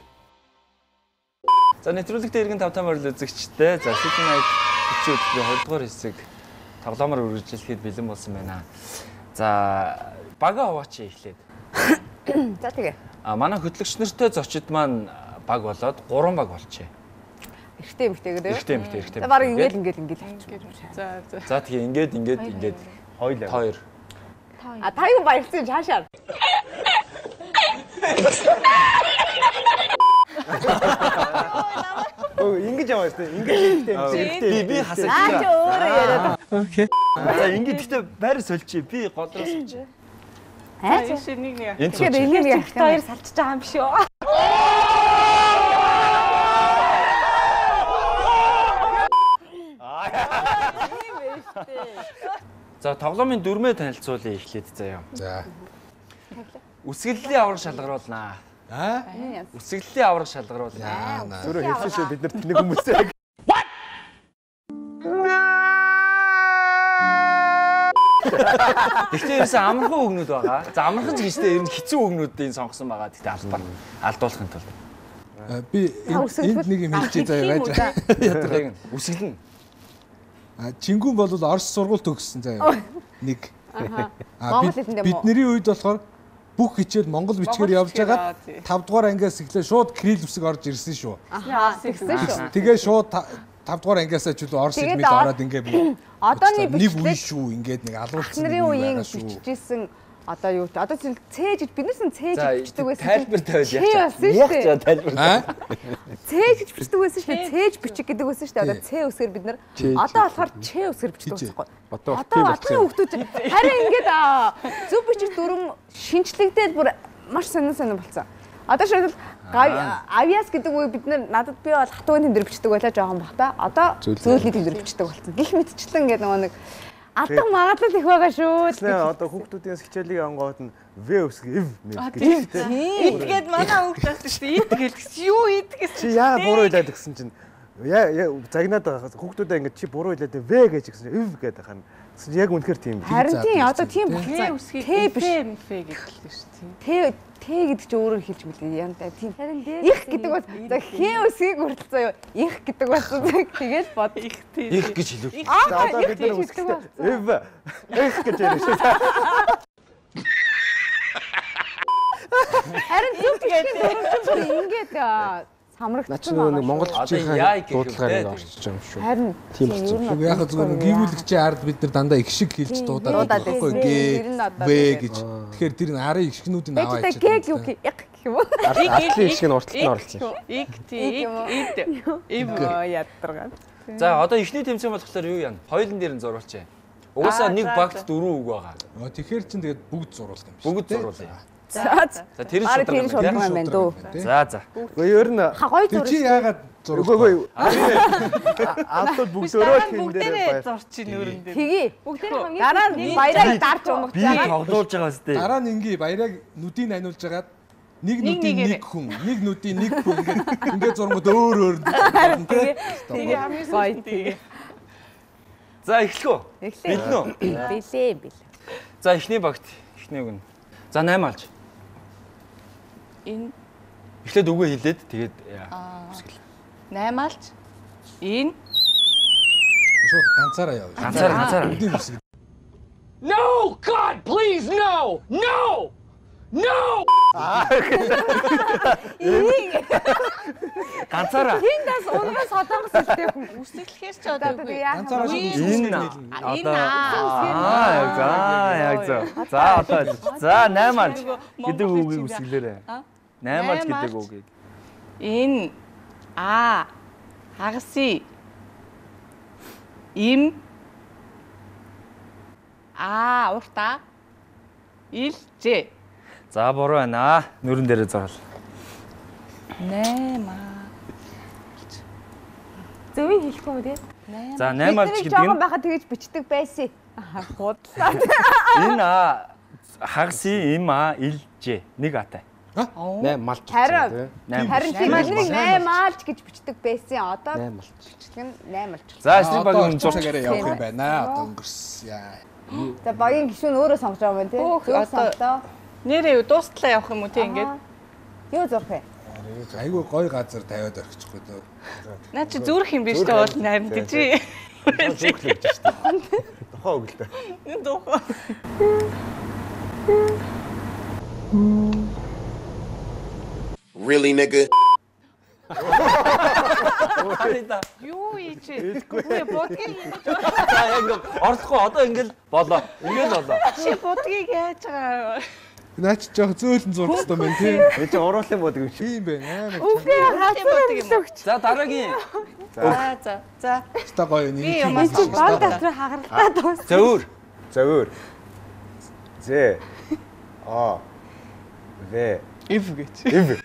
За нэвтрүүлэгтээ иргэн тавтан морил үзэгчтэй. За City Night хүчтэй би хоёр дахь хэсэг тоглоомоор үргэлжлэхэд бэлэн болсон байна. За бага хуваач эхлээд. За тэгээ. А манай хөтлөгч нартай зочид маань баг болоод гурван баг болчээ. Эрэгтэй эмэгтэйгээр үү? Эрэгтэй эмэгтэй эрэгтэй. За баг ингээд ингээд ингээд авчих. За за. За тэгээ ингээд ингээд ингээд хоёул хоёр. А та юу баярсан хаашаа? Оо ингэж яваа шүү дээ. Ингэж эмэгтэй би би хасаж. Аа ч өөрөө яриад. Окей. За ингээд гэхдээ байр сольчих. Би голроос сольчих. Аа чи шиг нэг нэг. Тэгэхээр энэ нэг хоёр салчиж байгаа юм шүү. За тоглоомын дөрмөө танилцуулъя эхлээд заяа. За. Үсгэллийн авраг шалгаруулнаа. Аа? Үсгэллийн авраг шалгаруулнаа. Зүрх хэлсэн шүү бид нарт нэг хүмүүсээ. Гэхдээ ерөөсөө амархан үгнүүд байгаа. За амархан ч гэжтэй ер нь хэцүү үгнүүдийн сонгосон байгаа. Гэхдээ албаар алдуулахын тулд. Би энд нэг юм хэлчихье заяа байж. Яадаг нь үсгэлэн. А Чингүн бол Орос сургууль төгссөн заяа. Нэг. Аа бидний үед болохоор бүх хичээл монгол бичгээр явж байгаа тав дугаар ангиас эхлээ шууд крил үсэг орж ирсэн шүү. Аа тэгсэн шүү. Тэгээ шууд тав дугаар ангиасаа ч үл Орос хэлмэд ороод ингээ би одооний нэг үе шүү ингээд нэг алуулсан. Нарын үеийн бичижсэн одоо юу одоо цээж биднээс нь цээж бичдэг байсан. Тайлбар тавиад яах вэ? Яг ч тайлбар. Цээж бичдэг байсан шүү дээ. Цээж бичих гэдэг байсан шүү дээ. Одоо Ц үсгээр бид нар одоо болохоор Ч үсгээр бичдэг байхгүй. Одоо тийм болчихсон. Харин ингээд зөв бичих дүрм шинчлэгдээд бүр маш сонир сонир болсон. Одоо шийдэл авиас гэдэг үе бид нар надад би бол хатуугийн тэмдэг бичдэг байлаа жоохон бахта. Одоо зөөлний тэмдэг бичдэг болсон. Гэх мэтчлэн ингээд нөгөө нэг алдан магадлал их байгаа шүү. Тэгээ одоо хүүхдүүдийн хичээлийг ангууд нь В үсэг эв гэж тийм. Идгээд манай хүүхд таасан шүү дээ. Ид гэлсэн. Юу ид гэсэн. Чи яагаад буруу хэлээд гэсэн чинь яа загнаад байгаа хүүхдүүдээ ингээд чи буруу хэлээд В гэж гэсэн чинь эв гэдэг хань. Гэсэн яг үнэхээр тийм. Харин тийм одоо тийм болцоо. Т биш эм Ф гэдэг л шүү дээ. Т Т гэдэг чи өөрөө хэлж мэлээ янтай тийм. Их гэдэг бол за Х үсгийг хүртэл заяа их гэдэг болсон. Тэгэл бод их тийм. Их гэж хэлв. За одоо бид нар үсгтэй эв их гэж ярьж шүү. Харин зүг тэгээд ингээд самрагдсан. Наач нэг монгол бичгийн дуудлагаар орчиж байгаа юм шүү. Харин тийм болчихсон. Яг зүгээр гүйгүүлэгчийн ард бид нар дандаа их шиг хэлж дуудаад байхгүй гээ В гэж. Тэгэхээр тэр нь арын их шигнүүдийг аваа ячаад. Гэ юу гэх юм уу? Артлын их шиг нь урталт нь орлоо. Иг тий ид эв яддаргаад. За одоо ихний тэмцээн болохоор юу яана? Хоёулын дээр нь зурвалчээ. Угаасаа нэг багт дөрвөн үг байгаа. Тэгэхээр чин тэгээд бүгд зурвал юм шүү. Бүгд зурвалаа. За за тэр шударга юм байна дөө. За за. Гэхдээ ер нь тэр чи яагаад зурвалгүй? Аалтууд бүгдөө хин дээр зурчин өрөн дээр. Тгий. Бүгдээр хамгийн дараа нь баярыг дарж унах. Би тоглуулж байгаа сте. Дараа нь ингээ баярыг нүдийг аниулж хагаад нэг нүдийн нэг хүн, нэг нүдийн нэг хүн ингээ ингээ зургууд өөр өөр. Тэгээ хамгийн гоё тэгээ. За эхлэх үү? Эхлэх үү? Билээ билээ. За эхний багт эхний үг нь. За найм алж. Энэ эхлээд үгээ хэлээд тэгээд үсгэл. найм алж. Энэ шууд ганцаараа яв. Ганцаараа ганцаараа. No, God, please, no. No. No. Ганцаараа. Тэндээс унгаас солонгос хэлтэй хүн. Үсгэлэхээс ч одоо үгүй. Ганцаараа энэ одоо аа яг за яг за. За одоо за найм алж гэдэг үгийг үсгэлээрэй. найм алж гэдэг үгийг. Энэ а хагаси им а урта ил ж. За буруу байна. Нүрэн дээрээ зурвал. Наймаа. Зөвийг хэлэхгүй үү тэгээд? За наймаалч гэдэг жоохон нь байхад тэгэж бичдэг байсан. Худлаа. энэ а хагасын им а илж нэг атай. наймаалч малч. Харин харин тийм энийг наймаалч гэж бичдэг байсан. Одоо бичлэг нь наймаалч. За эсрэг багийн зурцаагаараа явах юм байна. Одоо өнгөрсөн. За багийн гишүүн өөрөө сонгож байгаа юм байна тий. Одоо нэрээ юу дуустлаа явах юм уу тий ингээд. Юу зурх вэ? Айгүй гоё газар тавиад орчихгүй дөө. Наа чи зүрх юм биш дээ бол найрн гэж. Тухаа өглөө. Энэ тухаа. Really nigga. Юу ийч. Үгүй бодгийг ингэж. За ингээд орсохгүй одоо ингээд болоо. Ингээд болоо. Чи бодгийг яаж байгаа. Наач жоох зөөлөн зурх хэрэгтэй байна тий. Энд чинь уруулын бодог юм шиг. Тийм байна. Амар. Үгүй хацсан. За дараагийн. За за за. Ста гоё нэг. Би юм аа. Баг дотроо хагаралтаа дуус. Зөөр. Зөөр. Зэ. А. Вэ. Ив гэж. Ив.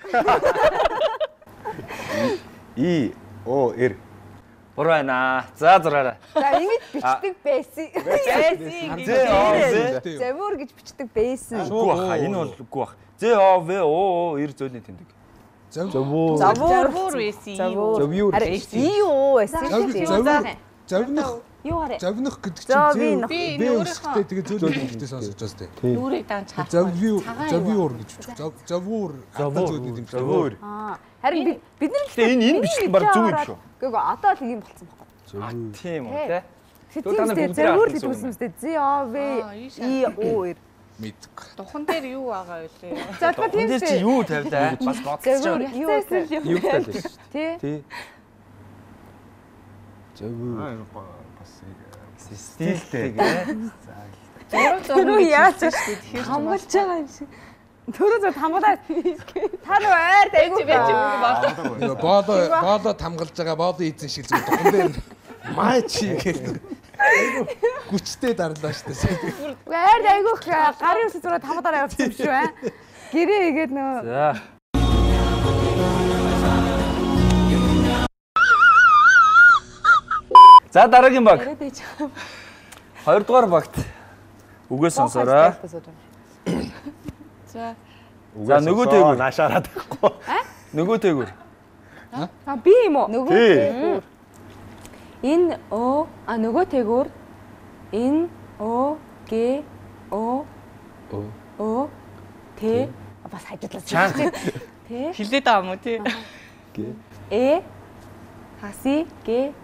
И о эр. Буруу байна. За зураарай. За ингэж бичдэг байсан. Байсан гэж. Завөр гэж бичдэг байсан. Үгүй баха. Энэ бол үгүй бах. Зэ о вэ о эр зөөлний тэмдэг. Завуу. Завуур байсан. Завуур. И юу байсан шүү дээ. Завнах. Юу гараа? Завнах гэдэг чинь зэ. Би Бэ үсгтэй тэгээ зөөлөн хэлтэй сонсож байгаа сте. Нүрийг даанч хаа. Завуу. Завуур гэж бичдэг. Завуур. Зөөлний тэмдэг. Зөөр. Аа. Харин бид нар Тэгээ энэ энэ бичлэг баг зүг юм шүү. Гэхдээ одоо л ийм болсон байхгүй. А тийм үү те. Тийм завөр гэж үсэн мэт. Зэ о вэ и о эр. Мэдг. Духан дээр юу байгаа вэ? За одоо тийм Энд чи юу тавьлаа? Бас бодсож Завөр байгаа. юу вэ? Юу тавьлаа шүү. Тий. Тий. Завуур. Аа бас Стилтэй. Тэр яаж хамгаалж байгаа юм шиг. Төрөө зөв хамгаалаад та нөгөө ойр дайгуу байж болоо. Нөгөө бооло бооло хамгалж байгаа бооло эзэн шиг зөв духан дээр маа чи гэх. Гүчтэй дарлаа штэ. ойр дайгуу гарын үсэг зураад хамгаалаад явчихсан юм шүү аа. Гэрээ игээд нөгөө За. За дараагийн баг. Хоёрдугаар багт үгээ сонсороо. За. За нөгөө дээгүүр наашаараад байхгүй. Нөгөө дээгүүр. А би юм уу? нөгөө дээгүүр. Энэ о а нөгөө тэгүр ин о г о о т бас хажуудлаа. Чаан. т Хилээд байгаа юм уу тий? э хаси г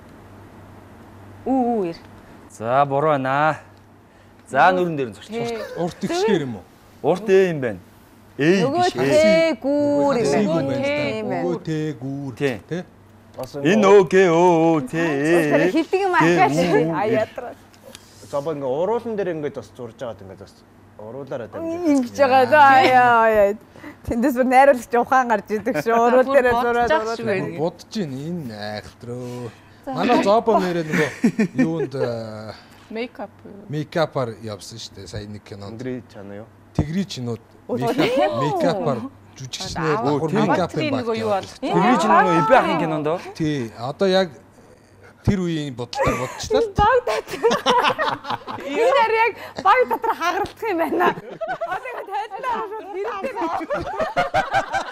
у эр. За буруу байна. За нүрэн дээр нь зурчих. Урт ихшгээр юм уу? Урт ээ юм байна. Ээ Нөгөө биш ээ. тээгүүр Нөгөө юм байна. Нөгөө тээгүүр тий. Энэ өө гэ өө тэ ээ. Хилдэг юм ахаач. А ядраа. За бо ингээ уруулан дээр ингээ бас зурж байгаад ингээ бас уруулаараа дамжиж. Ингэж байгаа да. Яа яа. Тэндээс бүр найруулагч ухаан гарч идэг шүү. Уруул дээр зураад урууд. Будж гин энэ айхтрөө. Манай зообо нэрээ нөгөө юунд Мейкап. мейкапаар явсан шүү дээ. Сая нэг кинонд. Өндрий чана юу? Тэгри чинүүд мейкапаар жүжигчнээ бүр мейкап юм нөгөө юу байна. болох. Тэгвэр чинь нөгөө ибэ ахын кинонд доо. Тий. Одоо яг тэр үеийн бодолтой бодчихлаа. Баг дотор. Энэ нэр яг баг дотор хагаралдах юм байна. Одоо ингэ тайлбар аваад бэрхтэй байна.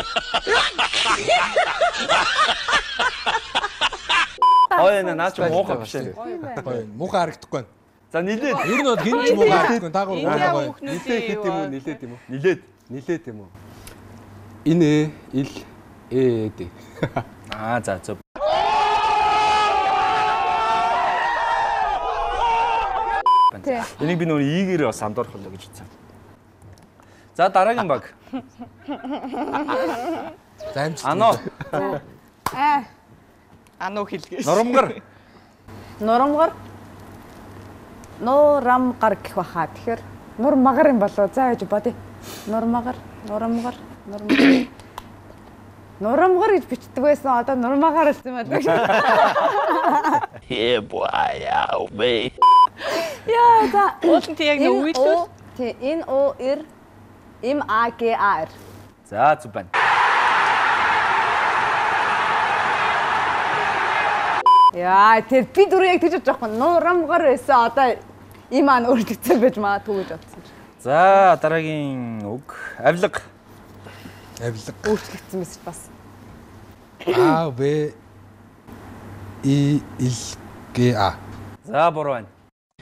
Ой энэ наач муухай биш ээ. Гоё. Муухай харагдахгүй байна. За нилээд. Ер нь бол хин ч муухай харагдахгүй. Таагүй муухай гоё. Нилээд юм уу? Нилээд юм уу? Нилээд. Нилээд юм уу? Энэ ил э дэ. Аа за зөв. Энийг би нөгөө ийгээр бас самдуулах болоо гэж хэлсэн. За дараагийн баг. За амжилт. Ано. Аа. Ануу хэлгээс. Нурамгар. Нурамгар. Нурамгар гэх баха. Тэгэхээр нурмагар юм болоо. За яж бодъё. Нурмагар, нурамгар, нурмагар. Нурамгар гэж бичдэг байсан. Одоо нурмагаар болсон юм байна. Yeah boy, yeah baby. Яа за. Уулын тий яг нэг үйлдэл. Тий эн о эр эм а гэ а эр. За зүг байна. Яа, тэр би дөрөв яг тэгж бодож байгаа. Нуурамгаар байсан. Одоо ийм аа өөрчлөгдсөн байж магадгүй гэж бодсон. За дараагийн үг авилга. Авилга. Өөрчлөгдсөн мэс бас. А В И Л Г А. За буруу байна.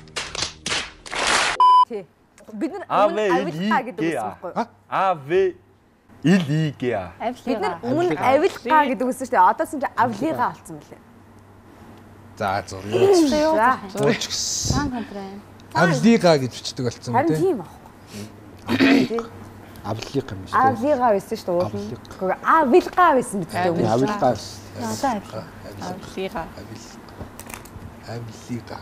Тий. Бид нар А, өмнө В, авилгаа И, гэдэг Г, үсэн А. байхгүй. А В И Л Г А. Бид нар өмнө авилгаа гэдэг үсэн шүү дээ. Одоо ч авлигаа болсон мөлий. За зур юу ч. За. Зурч гисэн. Сан контрэн. Авлигаа гэж бичдэг болсон Харин үү? тийм байхгүй. Авлигаа юм шүү дээ. Авлигаа байсан шүү дээ уул нь. Гэхдээ авилгаа байсан гэдэг үг. Авилгаа. Одоо авилгаа. Авлигаа. Авлигаа.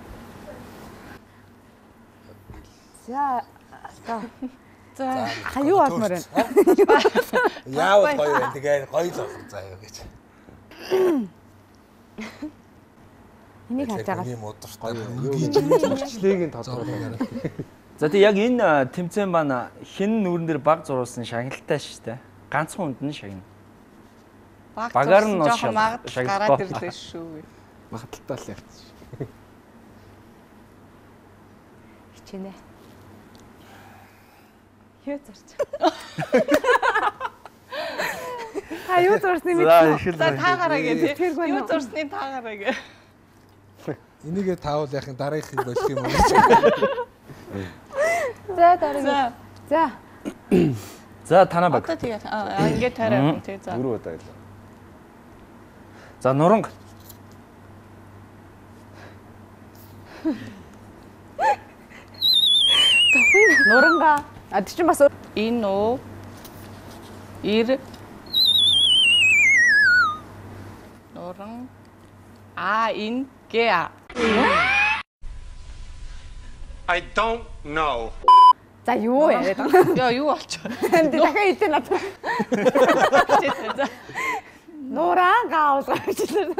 За. За. Хаяа болмоор байна. Яавал гоё байна. Тэгээ гоё л болох заяа гэж. Энийг харж байгаа. Миний муудартай Юу зурчлыг нь тодорхойлоо. За тий яг энэ тэмцээн маань хин нүүрэн дээр баг зурулсан шагналтай шүү дээ. Ганцхан хүнд нь шагна. Багаар нь жоохон магадгүй гараад ирлээ шүү. Магадaltaй л явц. Хичээнэ. Юу зурч. Та юу зурсны мэдээ. За таагараа гээ тий. Юу зурсны таагараа гээ. Энийгээ таавал яхин дараагийнхыг болох юм уу? За дараагийн. За. За танаа баг. Одоо тэгээ аа ингээд тарай тий за. Дөрөв удаа гэлээ. За нуранг. Нуранга. А тий чи бас Энэ уу ир нуран а ин гэ а. I don't know. За юу яриад байгаа. Яа юу болчихоо. Дахиад идэх надад. Нуранга авлаа.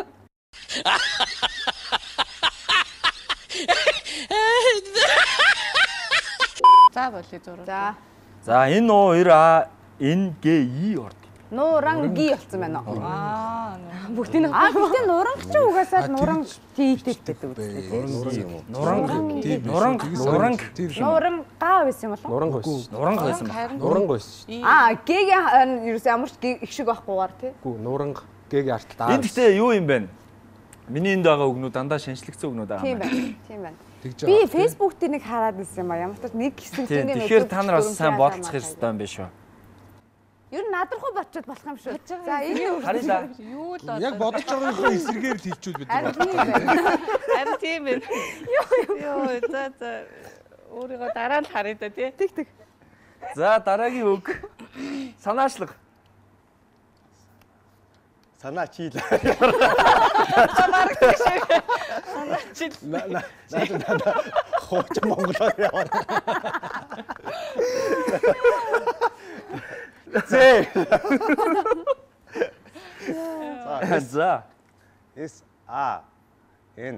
За болий зураг. За. За энэ нуу ир а эн гэ и орд. Нуранги болсон байна уу? Аа. Бүгдийн аа гэхдээ нуранг ч угаасаа нуранг тийтэй гэдэг үү? Нуранг. Нуранг. Нуранг. Нуранга байсан юм болов? Нуранг байсан. Нуранг байсан байна. Нуранг байсан. Аа гээгийн ерөөс ямар ч их шиг байхгүйгээр тий. Гүү нуранг гээгийн арт даа. Энэ гэхдээ юу юм бэ? Миний энд байгаа үгнүүд дандаа шинжлэгдсэн үгнүүд байгаа Тийм юм байна. байна. Тийм байна. Би Facebook дээр нэг хараад байсан юм а. Ямар ч нэг хэсэг Тийм. Тэгэхээр та нар бас сайн бодолцох хэрэгтэй юм биш үү? Ер нь надрахуу бодчод болох юм шүү. За энэ юу? Харилаа. Юу л Яг бодож байгаагийн эсрэгээр л хэлчихвэл бид нар. харин тийм байна. Юу юу за за өөрийгөө дараа нь харъя да тий. Тэг тэг. За дараагийн үг. Санаачлаг. Санаа чийл. Хамаарах шиг. Санаа чил. Наа наа хооч монголоор яваа. Зэ. За. С А Н.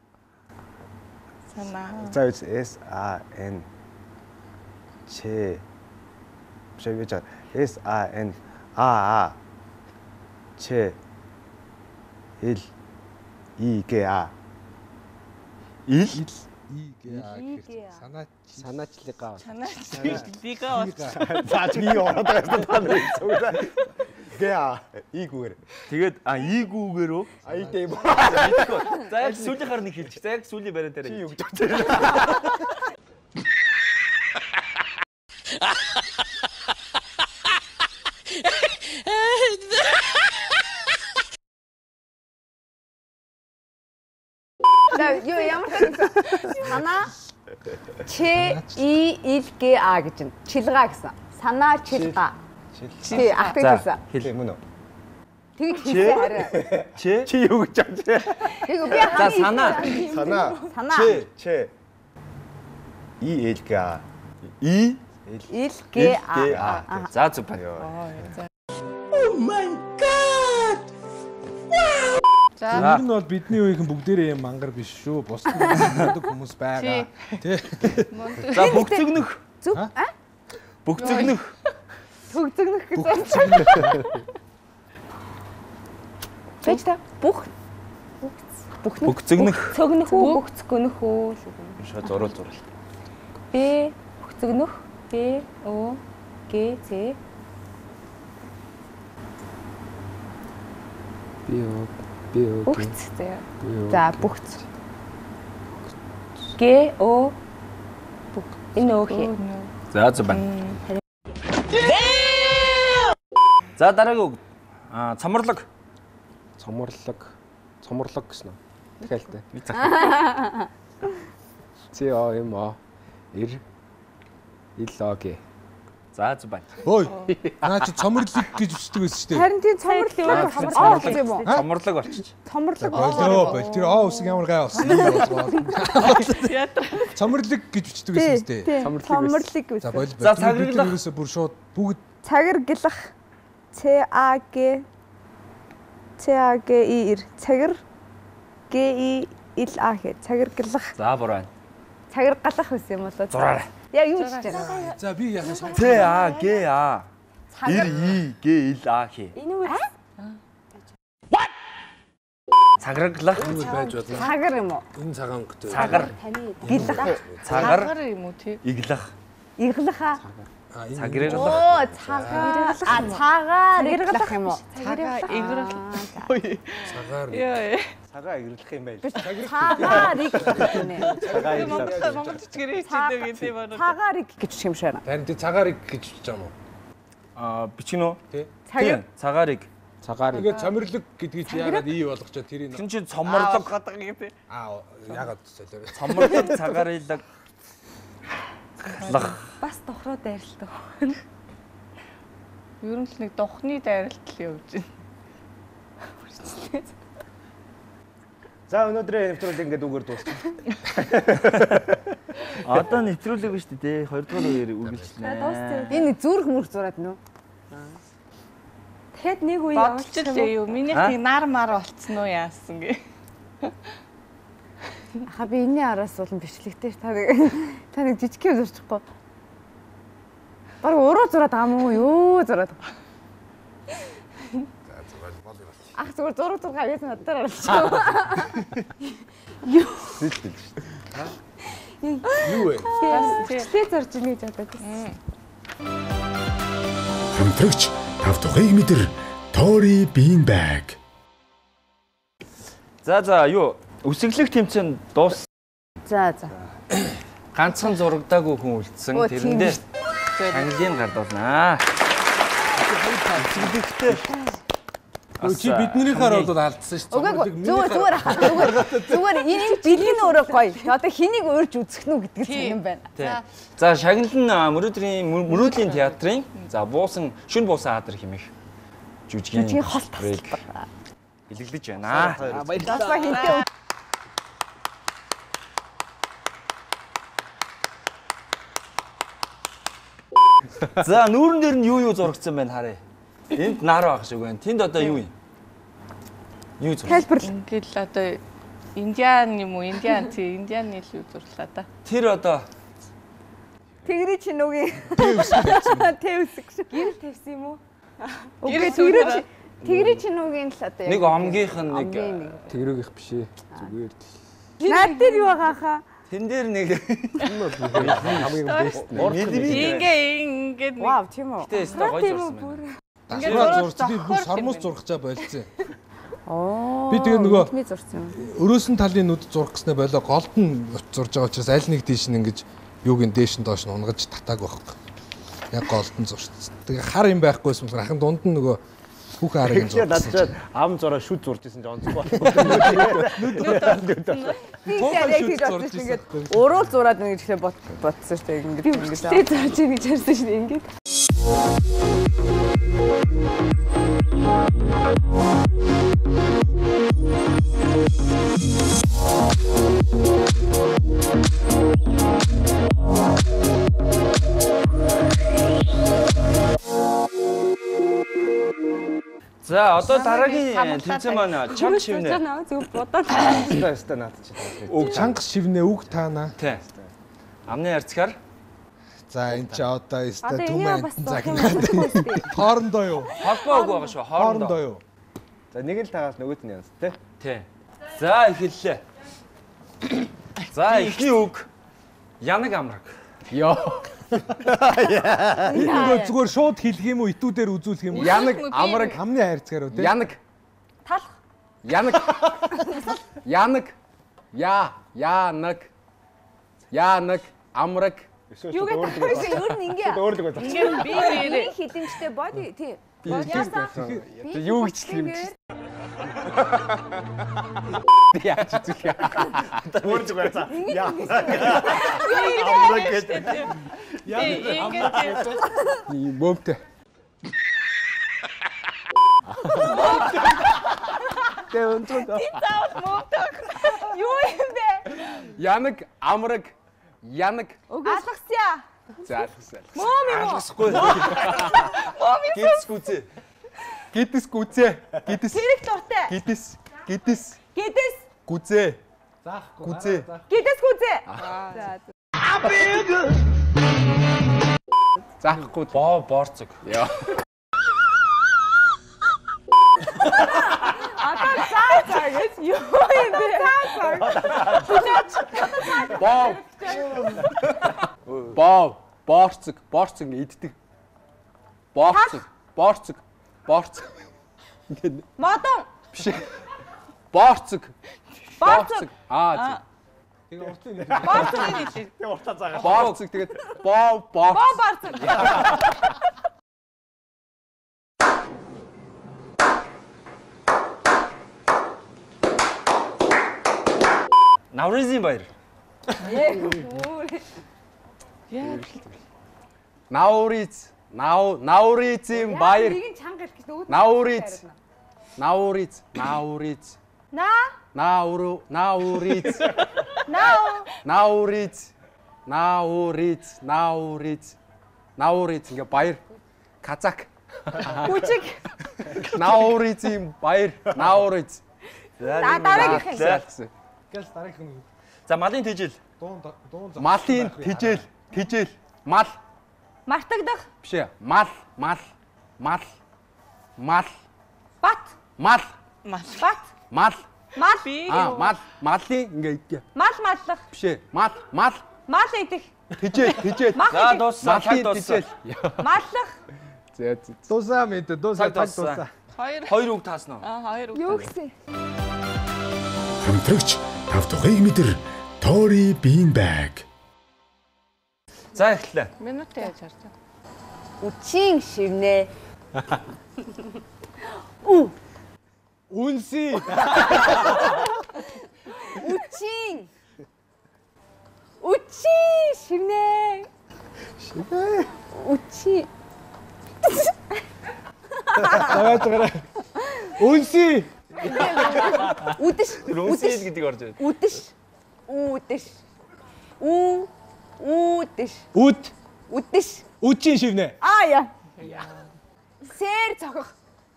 Санаа. За С А Н. Ч. Шэвэж С А Н А А Ч Л И Г А. Ил И Г А гэх санаа санаачлага. Санаачлага. За чи юу ороод байгаа юм та нар зүгээрээ. Г А игүүгээр. Тэгээд а игүүгээр үү? А итэй юм. За яг сүүлийнхаар нэг хэлчих. За яг сүүлийн бариан дээр. Чи юу гэж бодож За юу ямар санаа Ч И Л Г А гэж байна. Чилга гэсэн. Санаа чилга. Тий ах гэсэн. хэлээ мөн үү? Тэгж хэлсэн хараа. Ч Чи юу гэж бодож байна? Тэг би За санаа. Санаа. Санаа. Ч Ч И Л Г А. И Л Г А. За зүг байна. Oh my god. За Ер нь бол бидний үеийн бүгдээрээ юм мангар биш шүү. Бус хүмүүс байгаа. Тэ. За бүгцэгнөх. Зүг. Бүгцэгнөх. Төгзөгнөх гэсэн. Бэж та бүх Бүгцэгнэх. Цөгнөх үү, бүгцгөнөх үү. Шууд зурвал зурвал. B бүгцгөнөх. B O G C. Би оо би оо. Бүгц. За бүгц. G O бүг. Энэ өө хэ. За за байна. За дараагийн үг. Аа цомрлог. Цомрлог. Цомрлог гэсэн үү? Дахиад. C O M O R L O G. За за байна. Ой. Наа чи цомрлог гэж бичдэг байсан шүү дээ. Харин тийм цомрлог цомрлог юм уу? Цомрлог болчих. Цомрлог болоо бол тэр аа усыг ямар гай болсон. Цомрлог гэж бичдэг байсан шүү дээ. Цомрлог гэж. За бол. За цагирлах. Ерөөсө бүр шууд бүгд цагирглах. C A G C A G I R цагир G I L A х цагирглах. За бүр байна. Цагиргалах байсан юм болоо. Зураарай. Яа юу гэж байна? За би яхаа сон. Т А Г А эр И Г Л А х. Энэ үү? Цагирглах байж болно. Цагар юм уу? Энэ цагаан гэдэг. Цагар. Гэлэх. Цагар юм уу тий? иглах. Иглаха. Цагирглах. Оо цагаар. А цагаар иглах юм уу? Цагаа игрэх. Цагаар. Яа. Цагаа иглэх юм байл. Цагаар иглах гэнэ. Цагаа иглэх. Монгол чичгэрээ хийдэг гэдэг юм байна. Цагаар гэж юм шиг байна. Харин тий цагаарыг гэж бичиж байгаа юм уу? Аа бичгэн үү? Тий. Цагаар. Цагаарыг. Цагаар. Тэгээ цомрлог гэдгийг чи яагаад ий болгочоо тэрийг. Тин чи цомрлог гэдэг. Аа яагаад солио. цомрлог цагаарыг лах. Бас тохроо дайралтай. Ер нь л нэг дохны дайралтал явж байна. За өнөөдрийн нэвтрүүлэг ингээд үгээр дуусчих. Одоо нэвтрүүлэг биш дээ. Хоёрдугаар үеэр үргэлжлэнэ. Энэ зүрх мөрх зураад нөө. Тэгэхэд нэг үе бодчихлээ юу? Минийх нэг нар мар болцсон уу яасан гээ. Аха би энэний араас болон бичлэгтэй та нэг та нэг жижиг юм зурчихгүй. Бараг уруу зураад байгаа мó юу зураад. Ах зүгээр зураг зураг авьяас надаар арилчихсан. Юу? Юу вэ? Тэ зарж ийн гэж бодож байсан. Хамтрагч тав тухыг мэдэр Тори Beanbag. За за юу үсэглэх тэмцээн дуус. За за. Ганцхан зурагдаагүй хүн үлдсэн. Тэрэндээ Англиын гард болно. Үсэглэхтэй. Чи биднийхээр бол алдсан шүү дээ. Зүгээр зүгээр хаа. Зүгээр. Зүгээр энэ бэлэн өөрөө гоё. Одоо хэнийг өөрч үзэх нү гэдэг ч юм байна. За шагналан мөрөөдрийн мөрөөдлийн театрын за буусан шүн буусан хаадар хэмээх жүжигийн жүжигийн хол таслалт илэглэж байна. Баярлалаа хинтээ. За нүүрэн дээр нь юу юу зурагдсан байна харъя. Энд нар байх шиг байна. Тэнд одоо юу юм? Юу зураг? Тайлбарлал. Ингээд л одоо Индиан юм уу? Индиан тий, Индианы л юу зурлаа да. Тэр одоо Тэгрий чи нүгийн тэвсэг шиг. Гэр тавьсан юм уу? Үгүй тэгрий чи тэгрий чи нүгийн л одоо нэг омгийнх нь нэг тэгрөөгийнх биш ээ. Зүгээр л. Наад дээр юу байгаа хаа? Тэн дээр нэг хамгийн бэст. Ингээ ингээд нэг вау тийм үү. Гэтэ өстой гоё зурсан байна. Ингээд зурц би бүр сармус зургачаа болцсон. Оо. Би тэгээ нөгөө ми зурсан юм. Өрөөсөн талын нүд зурх гэснээр болоо голд нь зурж байгаа учраас аль нэг дээш нь ингэж юуг нь дээш нь доош нь унгаж татааг байхгүй. Яг голд нь зурцсан. Тэгээ хар юм байхгүйсэн болохоор ахын дунд нь нөгөө хүүхэн харыг нь зурсан. Ам зураа шүд зурж исэн ч онцгүй. Би яг тийж бодсон ингээд уруу зураад нэг ихлэ бодсон шүү дээ ингээд ингээд. Тэ зарж ийн гэж харсан шүү дээ ингээд. За одоо дараагийн тэмцээн маань чанга шивнэ. Зөв бодоод Өстой наад чи. Уг чанга шивнэ үг таана. Тий. Амны харцгаар. За энэ ч одоо өстой түмэн загнаад. Хоорондоо юу? Холбоо үг байгаа шүү. Хоорондоо юу? За нэг л тагаас нөгөөт нь янз тий. Тий. За эхэллээ. За эхний үг янаг амраг. Йоо. Энийг зүгээр шууд хэлэх юм уу, итүүдээр үзүүлэх юм уу? Янаг амраг хамны хайрцгаар үү те? Янаг. Талах. Янаг. Янаг. Я, янаг. Янаг амраг. Юу гэдэг вэ? Юу нэг ингэ. Өөрлөг байна. Ингэ би би хилэмжтэй боди тий. Яасан? Юу гिचлэх юм бэ? Яаж зүлээ. Өөрлөг байна. Яа. Амраг гэдэг. Яа. Бомбтэй. Тэ өнцөд. Заавал мөвдөг. Юу юм бэ? Янаг амраг. Янаг. Алгасяа. За алгасаа. Мом юм уу? Алгасахгүй. Мом юм. Гидс гүзээ. Гидс гүзээ. Гидс. Тэрэг дуртай. Гидс. Гидс. Гидс. Гүзээ. Заахгүй. Гүзээ. Гидс гүзээ. За. Заахгүй. Боо борцог. Яа. Одоо цаа цаа гэж юу юм бэ? Боо. Боо. Борцог. Борцог ингэ иддэг. Борцог. Борцог. Борцог. Ингэ. Модон. Биш. Борцог. Борцог. Аа. Тэгээ уртын нэг. Борцог нэг. Тэгээ уртаа заагаа. Борцог тэгээд боо борцог. Боо борцог. Навризын баяр. Навриц. Нав Наврицын баяр. Нэг чанга хэлэх гэж өөд. Навриц. Навриц. Навриц. На. Науру. Навриц. Нау. Навриц. Навриц. Навриц. Навриц ингээ баяр. Казак. Хүчиг. Наврицын баяр. Навриц. За дараагийнх нь. Гэл дараагийнх нь. За малын тэжил. Дуун дуун. Малын тэжээл. Тэжээл. Мал. Мартагдах. Биш ээ. Мал. Мал. Мал. Мал. Бат. Мал. Мал. Бат. Мал. Мал. Аа, мал. Малын ингээ идэ. Мал маллах. Биш ээ. Мал. Мал. Мал идэх. Тэжээл. Тэжээл. За дууссан. Цаг Малын дууссан. тэжээл. Маллах. Зэ зэ. Дуусаа мэд дуусаа Цаг цаг дууссан. дуусаа. Хоёр. Хоёр үг таасан уу? Аа, хоёр үг. Юу гэсэн? Хамтрагч тав тухыг мэдэр Тори Beanbag. За эхэллээ. Минутын яаж харж байна? Үчийн шивнэ. У. Үнси. Үчийн. Үчийн шивнэ. Шивнэ. Үчи. Аваад гараа. Үнси. Үдэш. Рүнсэл гэдэг орж байна. Үдэш. Үдэш. У. Үдэш. Үд. Үдэш. Үчийн шивнэ. Аа яа. Сэр цохох.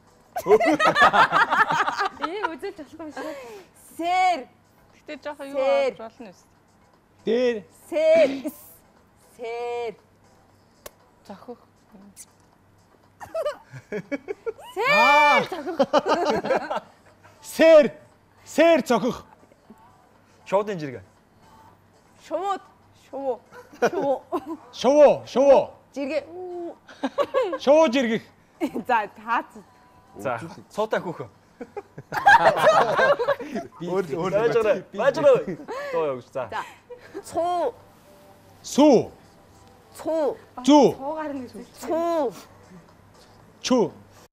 Ээ үзэж болохгүй шүү. Сэр. Гэтэ жоохон юу болж болно вэ? Дээр. Сэр. Сэр. Зохих. Сэр цохох. Сэр. Сэр цохох. Шуудын жиргээ. Шууд. Шуу. Шуу. Шувуу, шувуу. Жиргээ. Шувуу жиргэх. За таац. За цуутай хөөхөө. Өөр өөр. Баажраа. Баажраа. Тоо явж за. За. Цуу. Сүү. Цуу. Зүү. Цуугаар нэг зүйл. Цуу. Чүү.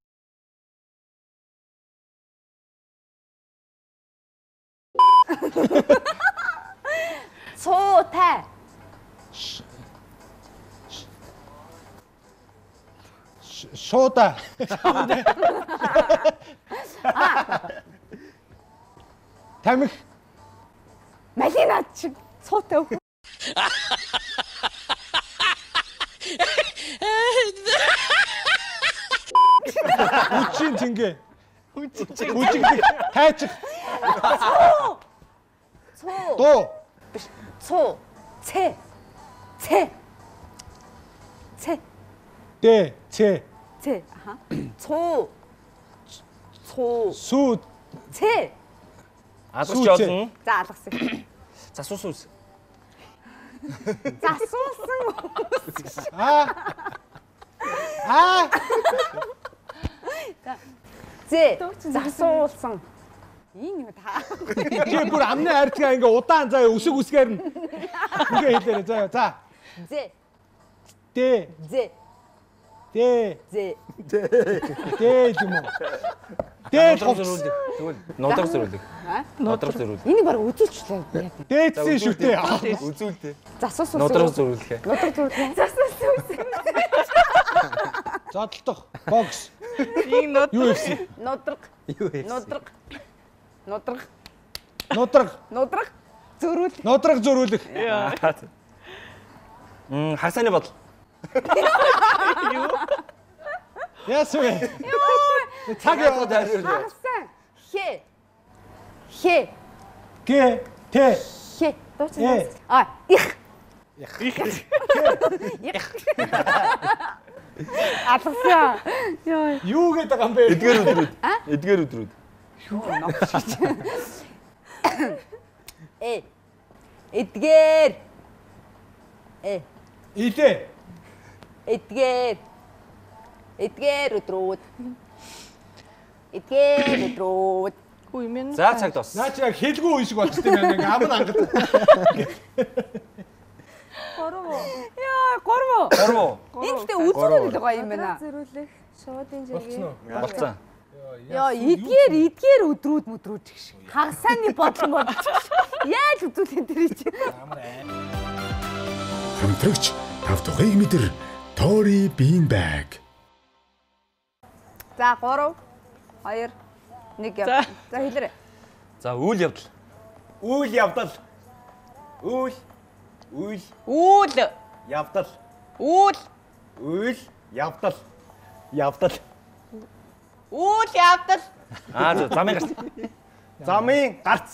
Цуутай. Шуута. Тамих. Малинад шиг цуутай өг. Үчийн тингэ. Үчигдэг. Тайчих. Цуу. Цуу. Дуу. Цуу. Цэ. Цэ. Цэ. Дэ. Цэ. Цэ. Аха. Цуу. Цуу. Сүү. Цэ. Алгасч олно. За алгасан. За сус ус. Засуусан. Аа. Аа. Зэ. Засуулсан. Энэ юм та. Чи бүр амны хайрцгаа ингээ удаан заа өсөг үсгээр нь. Ингээ хэлээрэй заа. За. Зэ. Дэ. Зэ. Дэ. Зэ. Дэ юм уу? Дэ зориулдаг. Тэгвэл нодрог зориулдаг. Нодрог зориулдаг. Энийг баг үзүүлчихлээ. Дээдсэн шүү дээ. Үзүүлдэ. Засуусан. Нодрог зориулах. Нодрог зориулах. Засуусан. Зодтолдох. Бокс. Ийг нод. Юу вэ? Нодрог. Юу вэ? Нодрог. Нодрог. Нодрог. Нодрог. Зөрүүлэх. Нодрог зөрүүлэх. Мм хасаны бодол. Юу? Яасан вэ? Цаг яваад хариулна. Хасан. Хэ. Хэ. Гэ. Тэ. Хэ. Дуучин. А, их. Их. Их. Алгасан. Йоо. Юу гэдэг юм бэ? Эдгээр өдрүүд. Эдгээр өдрүүд. Юу ногч. Э. Эдгээр. Э. Илээ. Эдгээр. Эдгээр өдрүүд. Эдгээр өдрүүд. Хүү юм. За цаг тос. Наа чи яг хэлгүй үе шиг болчихсон юм байна. Ингээ ам нь ангад. Гороо. Яа, гороо. Гороо. Энэ гэдэг үзүүлэл гоё юм байна. Зэрүүлэх шуудын жиргээ. Болцсон. Яа, эдгээр эдгээр өдрүүд өдрүүд гэх шиг. Хагасааны бодол бодож. Яаж үзүүлэх энэ чи? Хамтрагч тав тухыг мэдэр Тори Bean Bag. За гурав, хоёр, нэг яв. За хэлээрэй. За үйл явдал. Үйл явдал. Үйл. Үйл. Үйл. Явдал. Үйл. Үйл. Явдал. Явдал. Үйл явдал. Аа за замын гарц. Замын гарц.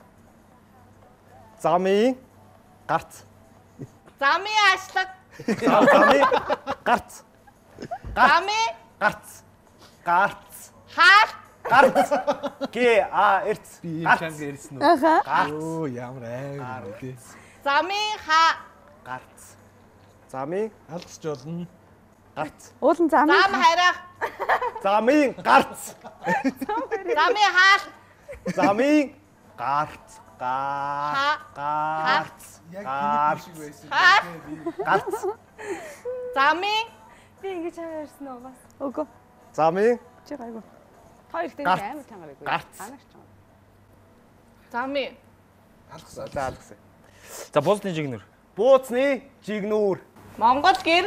Замын гарц. Замын ашлаг. Замын гарц. Замын гарц. Гарц. хаал. Гарц. Г А Эрц. Би юм чанга ирсэн үү? Аха. Оо ямар аймаг үү? Замын ха. Гарц. Замын Алгасч болно. гарц. Уулын зам. Зам харах. Замын гарц. Замын хаал. Замын гарц. Га. Ха. Гарц. Яг Гарц. тийм шиг байсан. Хаал. Гарц. Замын Би ингэж аваа ирсэн уу бас. Үгүй. Замын Чи гайгүй. Хоёр ихтэй Гарц. амар чангарыг. Гарц. Анаач чанга. замын Алгасаа. За алгасан. За бууцны жигнэр. Бууцны жигнүүр. Монгол гэр.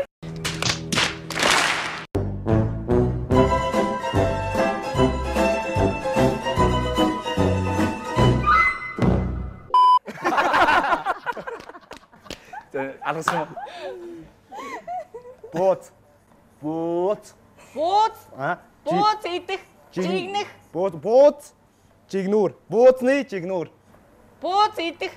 За алгасан. Бууц. Бууц. Бууц. А? Бууц идэх. Жигнэх. Бууц. Бууц. Жигнүүр. Бууцны жигнүүр. Бууц идэх.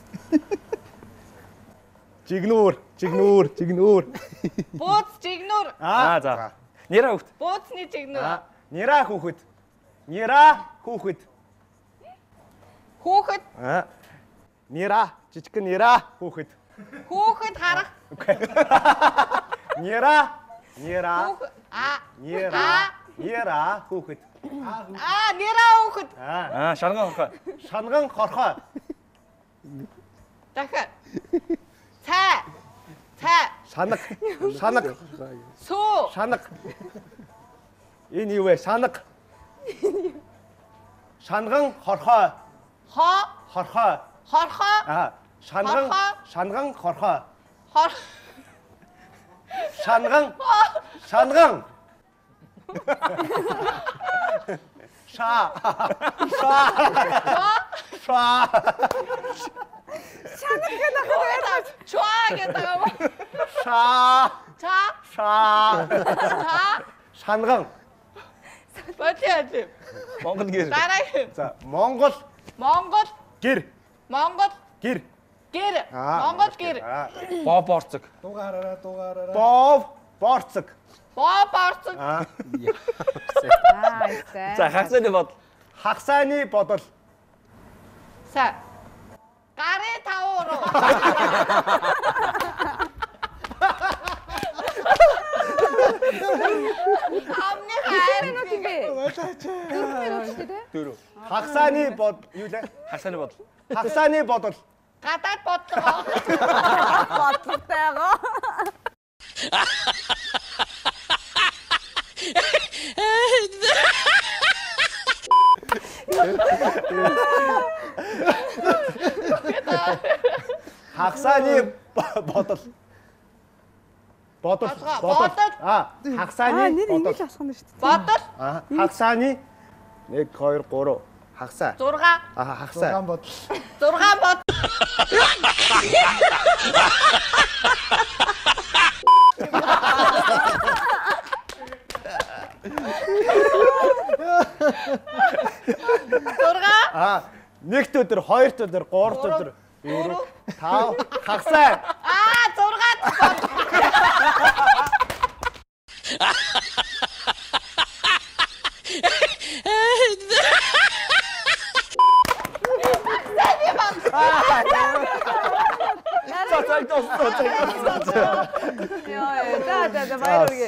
Жигнүүр. Жигнүүр. Жигнүүр. Бууц жигнүр. Аа за. Нэраа хөвт. Бууцны жигнүр. Нера хүүхэд. Нера хүүхэд. Хүүхэд. А? Нера. Жижигхэн нера хүүхэд. Хүүхэд харах. Нера. Нера. Хүүхэд. А. Нера. Нера хүүхэд. Аа, нэраа хүүхэд. Аа, шарган хорхоо. Шанган хорхоо. Дахиад. Цай. Цай. Шанаг. Шанаг. Сүү. Шанаг. Энэ юу вэ? Шанаг. Шанган хорхоо. Хоо. Хорхоо. Хорхоо. Аа, шанган Хорхоо. шанган хорхоо. Хор. Шанган. Шанган. Ша. Ша. Ша. Шанаг гэдэг нь чуа гэдэг юм. Ша. Та. Ша. Та. Шанган. Батяд. Монгол гэр. Дараа. За, Монгол Монгол. гэр. Монгол Гэр. гэр. Монгол гэр. Боо борцог. Дугаараараа дугаараараа. Бов борцог. Боо борцог. Аа. За хагасны бодол. Хагасааны бодол. За. Гарын тавуу руу. Амны хайрнууд юм бэ? дөрөв минут шүү дээ. Дөрөв. Хагасааны бод юу лээ? Хагасааны бодол. Хагасааны бодол. Гадаад бодлого. Бодлоготойгоо. Хагасааны бодол. Бодол. Бодол. Аа, хагасааны бодол. Бодол. Аа, хагасааны нэг хоёр гурав. Хагасаа. зурга. Аа, хагасаа. зургаан бодол. зургаан бодол. зурга. Аа, нэгт өдөр, хоёрт өдөр, гуравт өдөр, дөрөв, тав, хагасаа. Аа, зургаан бодол. Цацаг тос, цацаг тос. Яа, за за за баяр үргээ.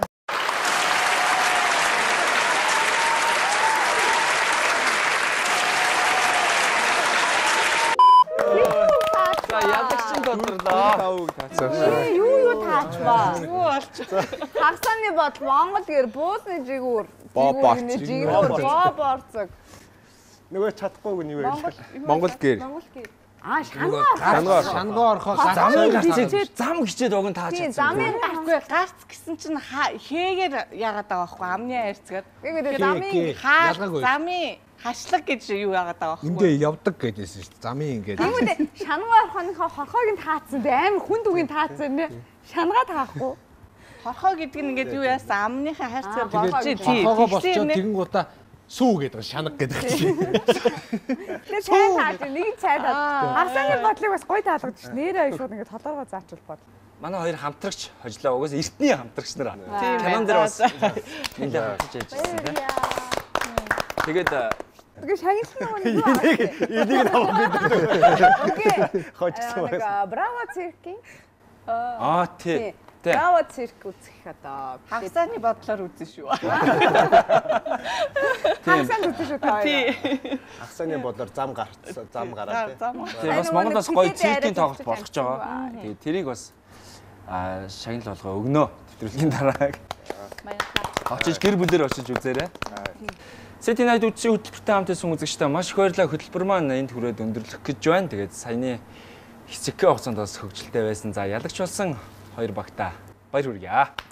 За ядагчин доторлоо. Юу юу таачваа. Юу болч. Хагасааны бодол Монгол гэр буусны жигүүр. Боо борц. Жигүүр боо борцог. Нөгөө чадахгүй гүн юу вэ? Монгол гэр. Монгол гэр. Аа, шангаар. Шангаар. Шангоо орхоо. Замын гарцыг зам хичээд уг нь тааж Тийм, чадсан. замын Гарахгүй гарц гэсэн чинь хээгээр яагаад байгаа байхгүй амны айрцгээд. Тэгээд замын хаа ялгаагүй. замын хашлаг гэж юу яагаад байгаа байхгүй. Ингээ явдаг гэдээсэн шүү дээ. Замын ингээд. Тэгмүдэ шангаар орхоныхоо хорхоог нь таацсан. Тэ амар хүнд үгийн таацсан нэ. Шангаа таахгүй. Хорхоо гэдэг нь ингээд юу яасан амныхаа хайрцгаар болж тий. Хорхоогоо болчоо тэгэн гутаа сүү гэдэг шанаг гэдэг чинь. Тэр цай тааж нэг цай тааж. Хагасааны бодлыг бас гоё таалгаж ш. Нэрээ шууд ингээд толгоо заачвал бод. Манай хоёр хамтрагч хожлоо. Угаас эртний хамтрагч нар. Тийм Канон дээр бас нэлээд хамтарч яж ирсэн тийм. Тэгээд Тэгээ шагналсан нэг юу аа. Энийг тавах гэдэг. Окей. Хожсон байна. Браво циркийн. аа тий. Браво цирк үзэх одоо. Хагасааны бодлоор үзэн шүү. Хагасаанд үзэн шүү таа. Тий. Хагасааны бодлоор зам гарцсан, зам гараад. Тэгээ бас Монголд бас гоё циркийн тоглолт болох ч байгаа. Тэгээ тэрийг бас аа шагнал болгоо өгнө. Төвлөрлийн дараа. Очиж гэр бүлээр очиж үзээрэй. City Night үтсийн хөтөлбөртэй хамт исэн үзэгчтэй маш их баярлалаа. Хөтөлбөр маань энд хүрээд өндөрлөх гэж байна. Тэгээд саяны хэсэгхэн хугацаанд бас хөгжилтэй байсан. За ялагч болсон хоёр багтаа баяр хүргэе.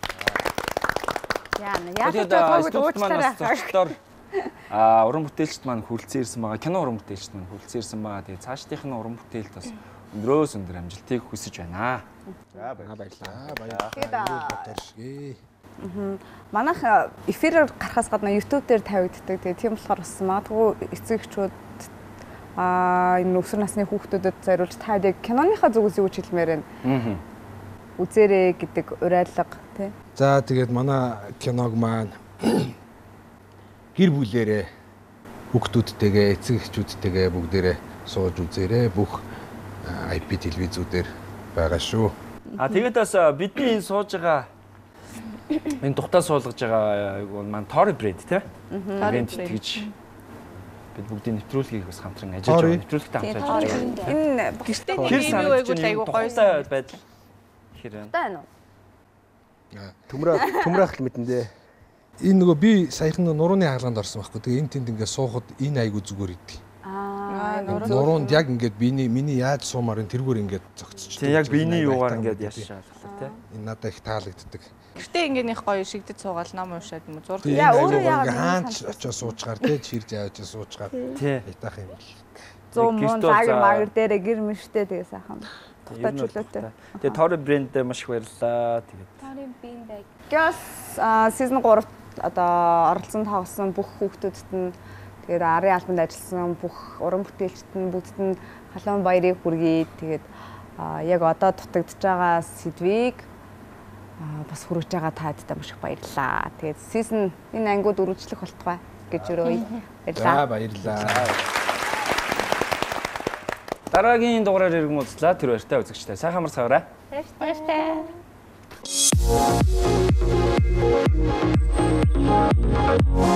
Яа, яагаад тоогүй уучлаарай. Аа, уран бүтээлчд маань хүрэлцэн ирсэн байгаа. Кино уран бүтээлчд маань хүрэлцэн ирсэн байгаа. Тэгээд цаашдынх нь уран бүтээлд бас өндрөөс өндөр амжилтыг хүсэж байна. За баярлалаа. Баярлалаа. Манайх эфирээр гарахаас гадна YouTube дээр тавигддаг. Тэгээ тийм болохоор бас магадгүй эцэгчүүд аа энэ өсвөр насны хүүхдүүдэд зориулж та яг киноныхаа зүгээс юу ч хэлмээр байна. Аа. Үзээрэй гэдэг уриалга тий. За тэгээд манай киног маань гэр бүлэрээ хүүхдүүдтэйгээ эцэг эхчүүдтэйгээ бүгдээрээ сууж үзээрэй. Бүх ай пи телевизүүдээр байгаа шүү. А тэгээд бас бидний энэ сууж байгаа энэ тухтаа суулгаж байгаа маань Tory Brand тий. Brand гэж бид бүгдийн нэвтрүүлгийг бас хамтран ажиллаж байгаа. Нэвтрүүлэгтэй хамтран ажиллаж байгаа. Энэ гэртээ ревю айгуул айгуу гоё байдал хэрэг. Таа нөө. Төмрөө төмрөөх л мэдэндээ. Энэ нөгөө би саяхан нурууны хаалганд орсон байхгүй. Тэгээ энэ тэнд ингээд суухад энэ айгу зүгээр идэв. Аа, нуруунд яг ингээд биний миний яаж суумаар энэ тэргээр ингээд зогцчих. Тэг яг биний юугаар ингээд яаш шааллаа тий. Энэ надад их таалагддаг. Гэртээ ингээнийх гоё шигдэж суугаал ном уншаад юм уу зураг. Яа, өөрөө яг хаач очиж суучгаар тий чирж аваад суучгаар тий. Итах юм л. зүүн мөн лагер магер дээрээ гэр мэрштэй тэгээ сайхан. Тухтай чөлөөтэй. Тэгээ Tory Brand маш их баярлалаа. Тэгээд Tory Brand. Гэс season тhree одоо оролцсон тоглосон бүх хүүхдүүдэд нь тэгээд арын албанд ажилласан бүх уран бүтээлчд нь бүгдд нь халуун баярыг хүргэе. Тэгээд яг одоо дутагдж байгаа сэдвийг бас хүргэж байгаа таадтай маш их баярлалаа. Тэгээд season энэ ангиуд үргэлжлэх болтугай гэж өрөөе. Баярлалаа. За баярлалаа. Дараагийн дугаараар иргэн уулзлаа. Тэр баяртай үзэгчтэй. Сайхан амар савраа. Баяртай. Баяртай.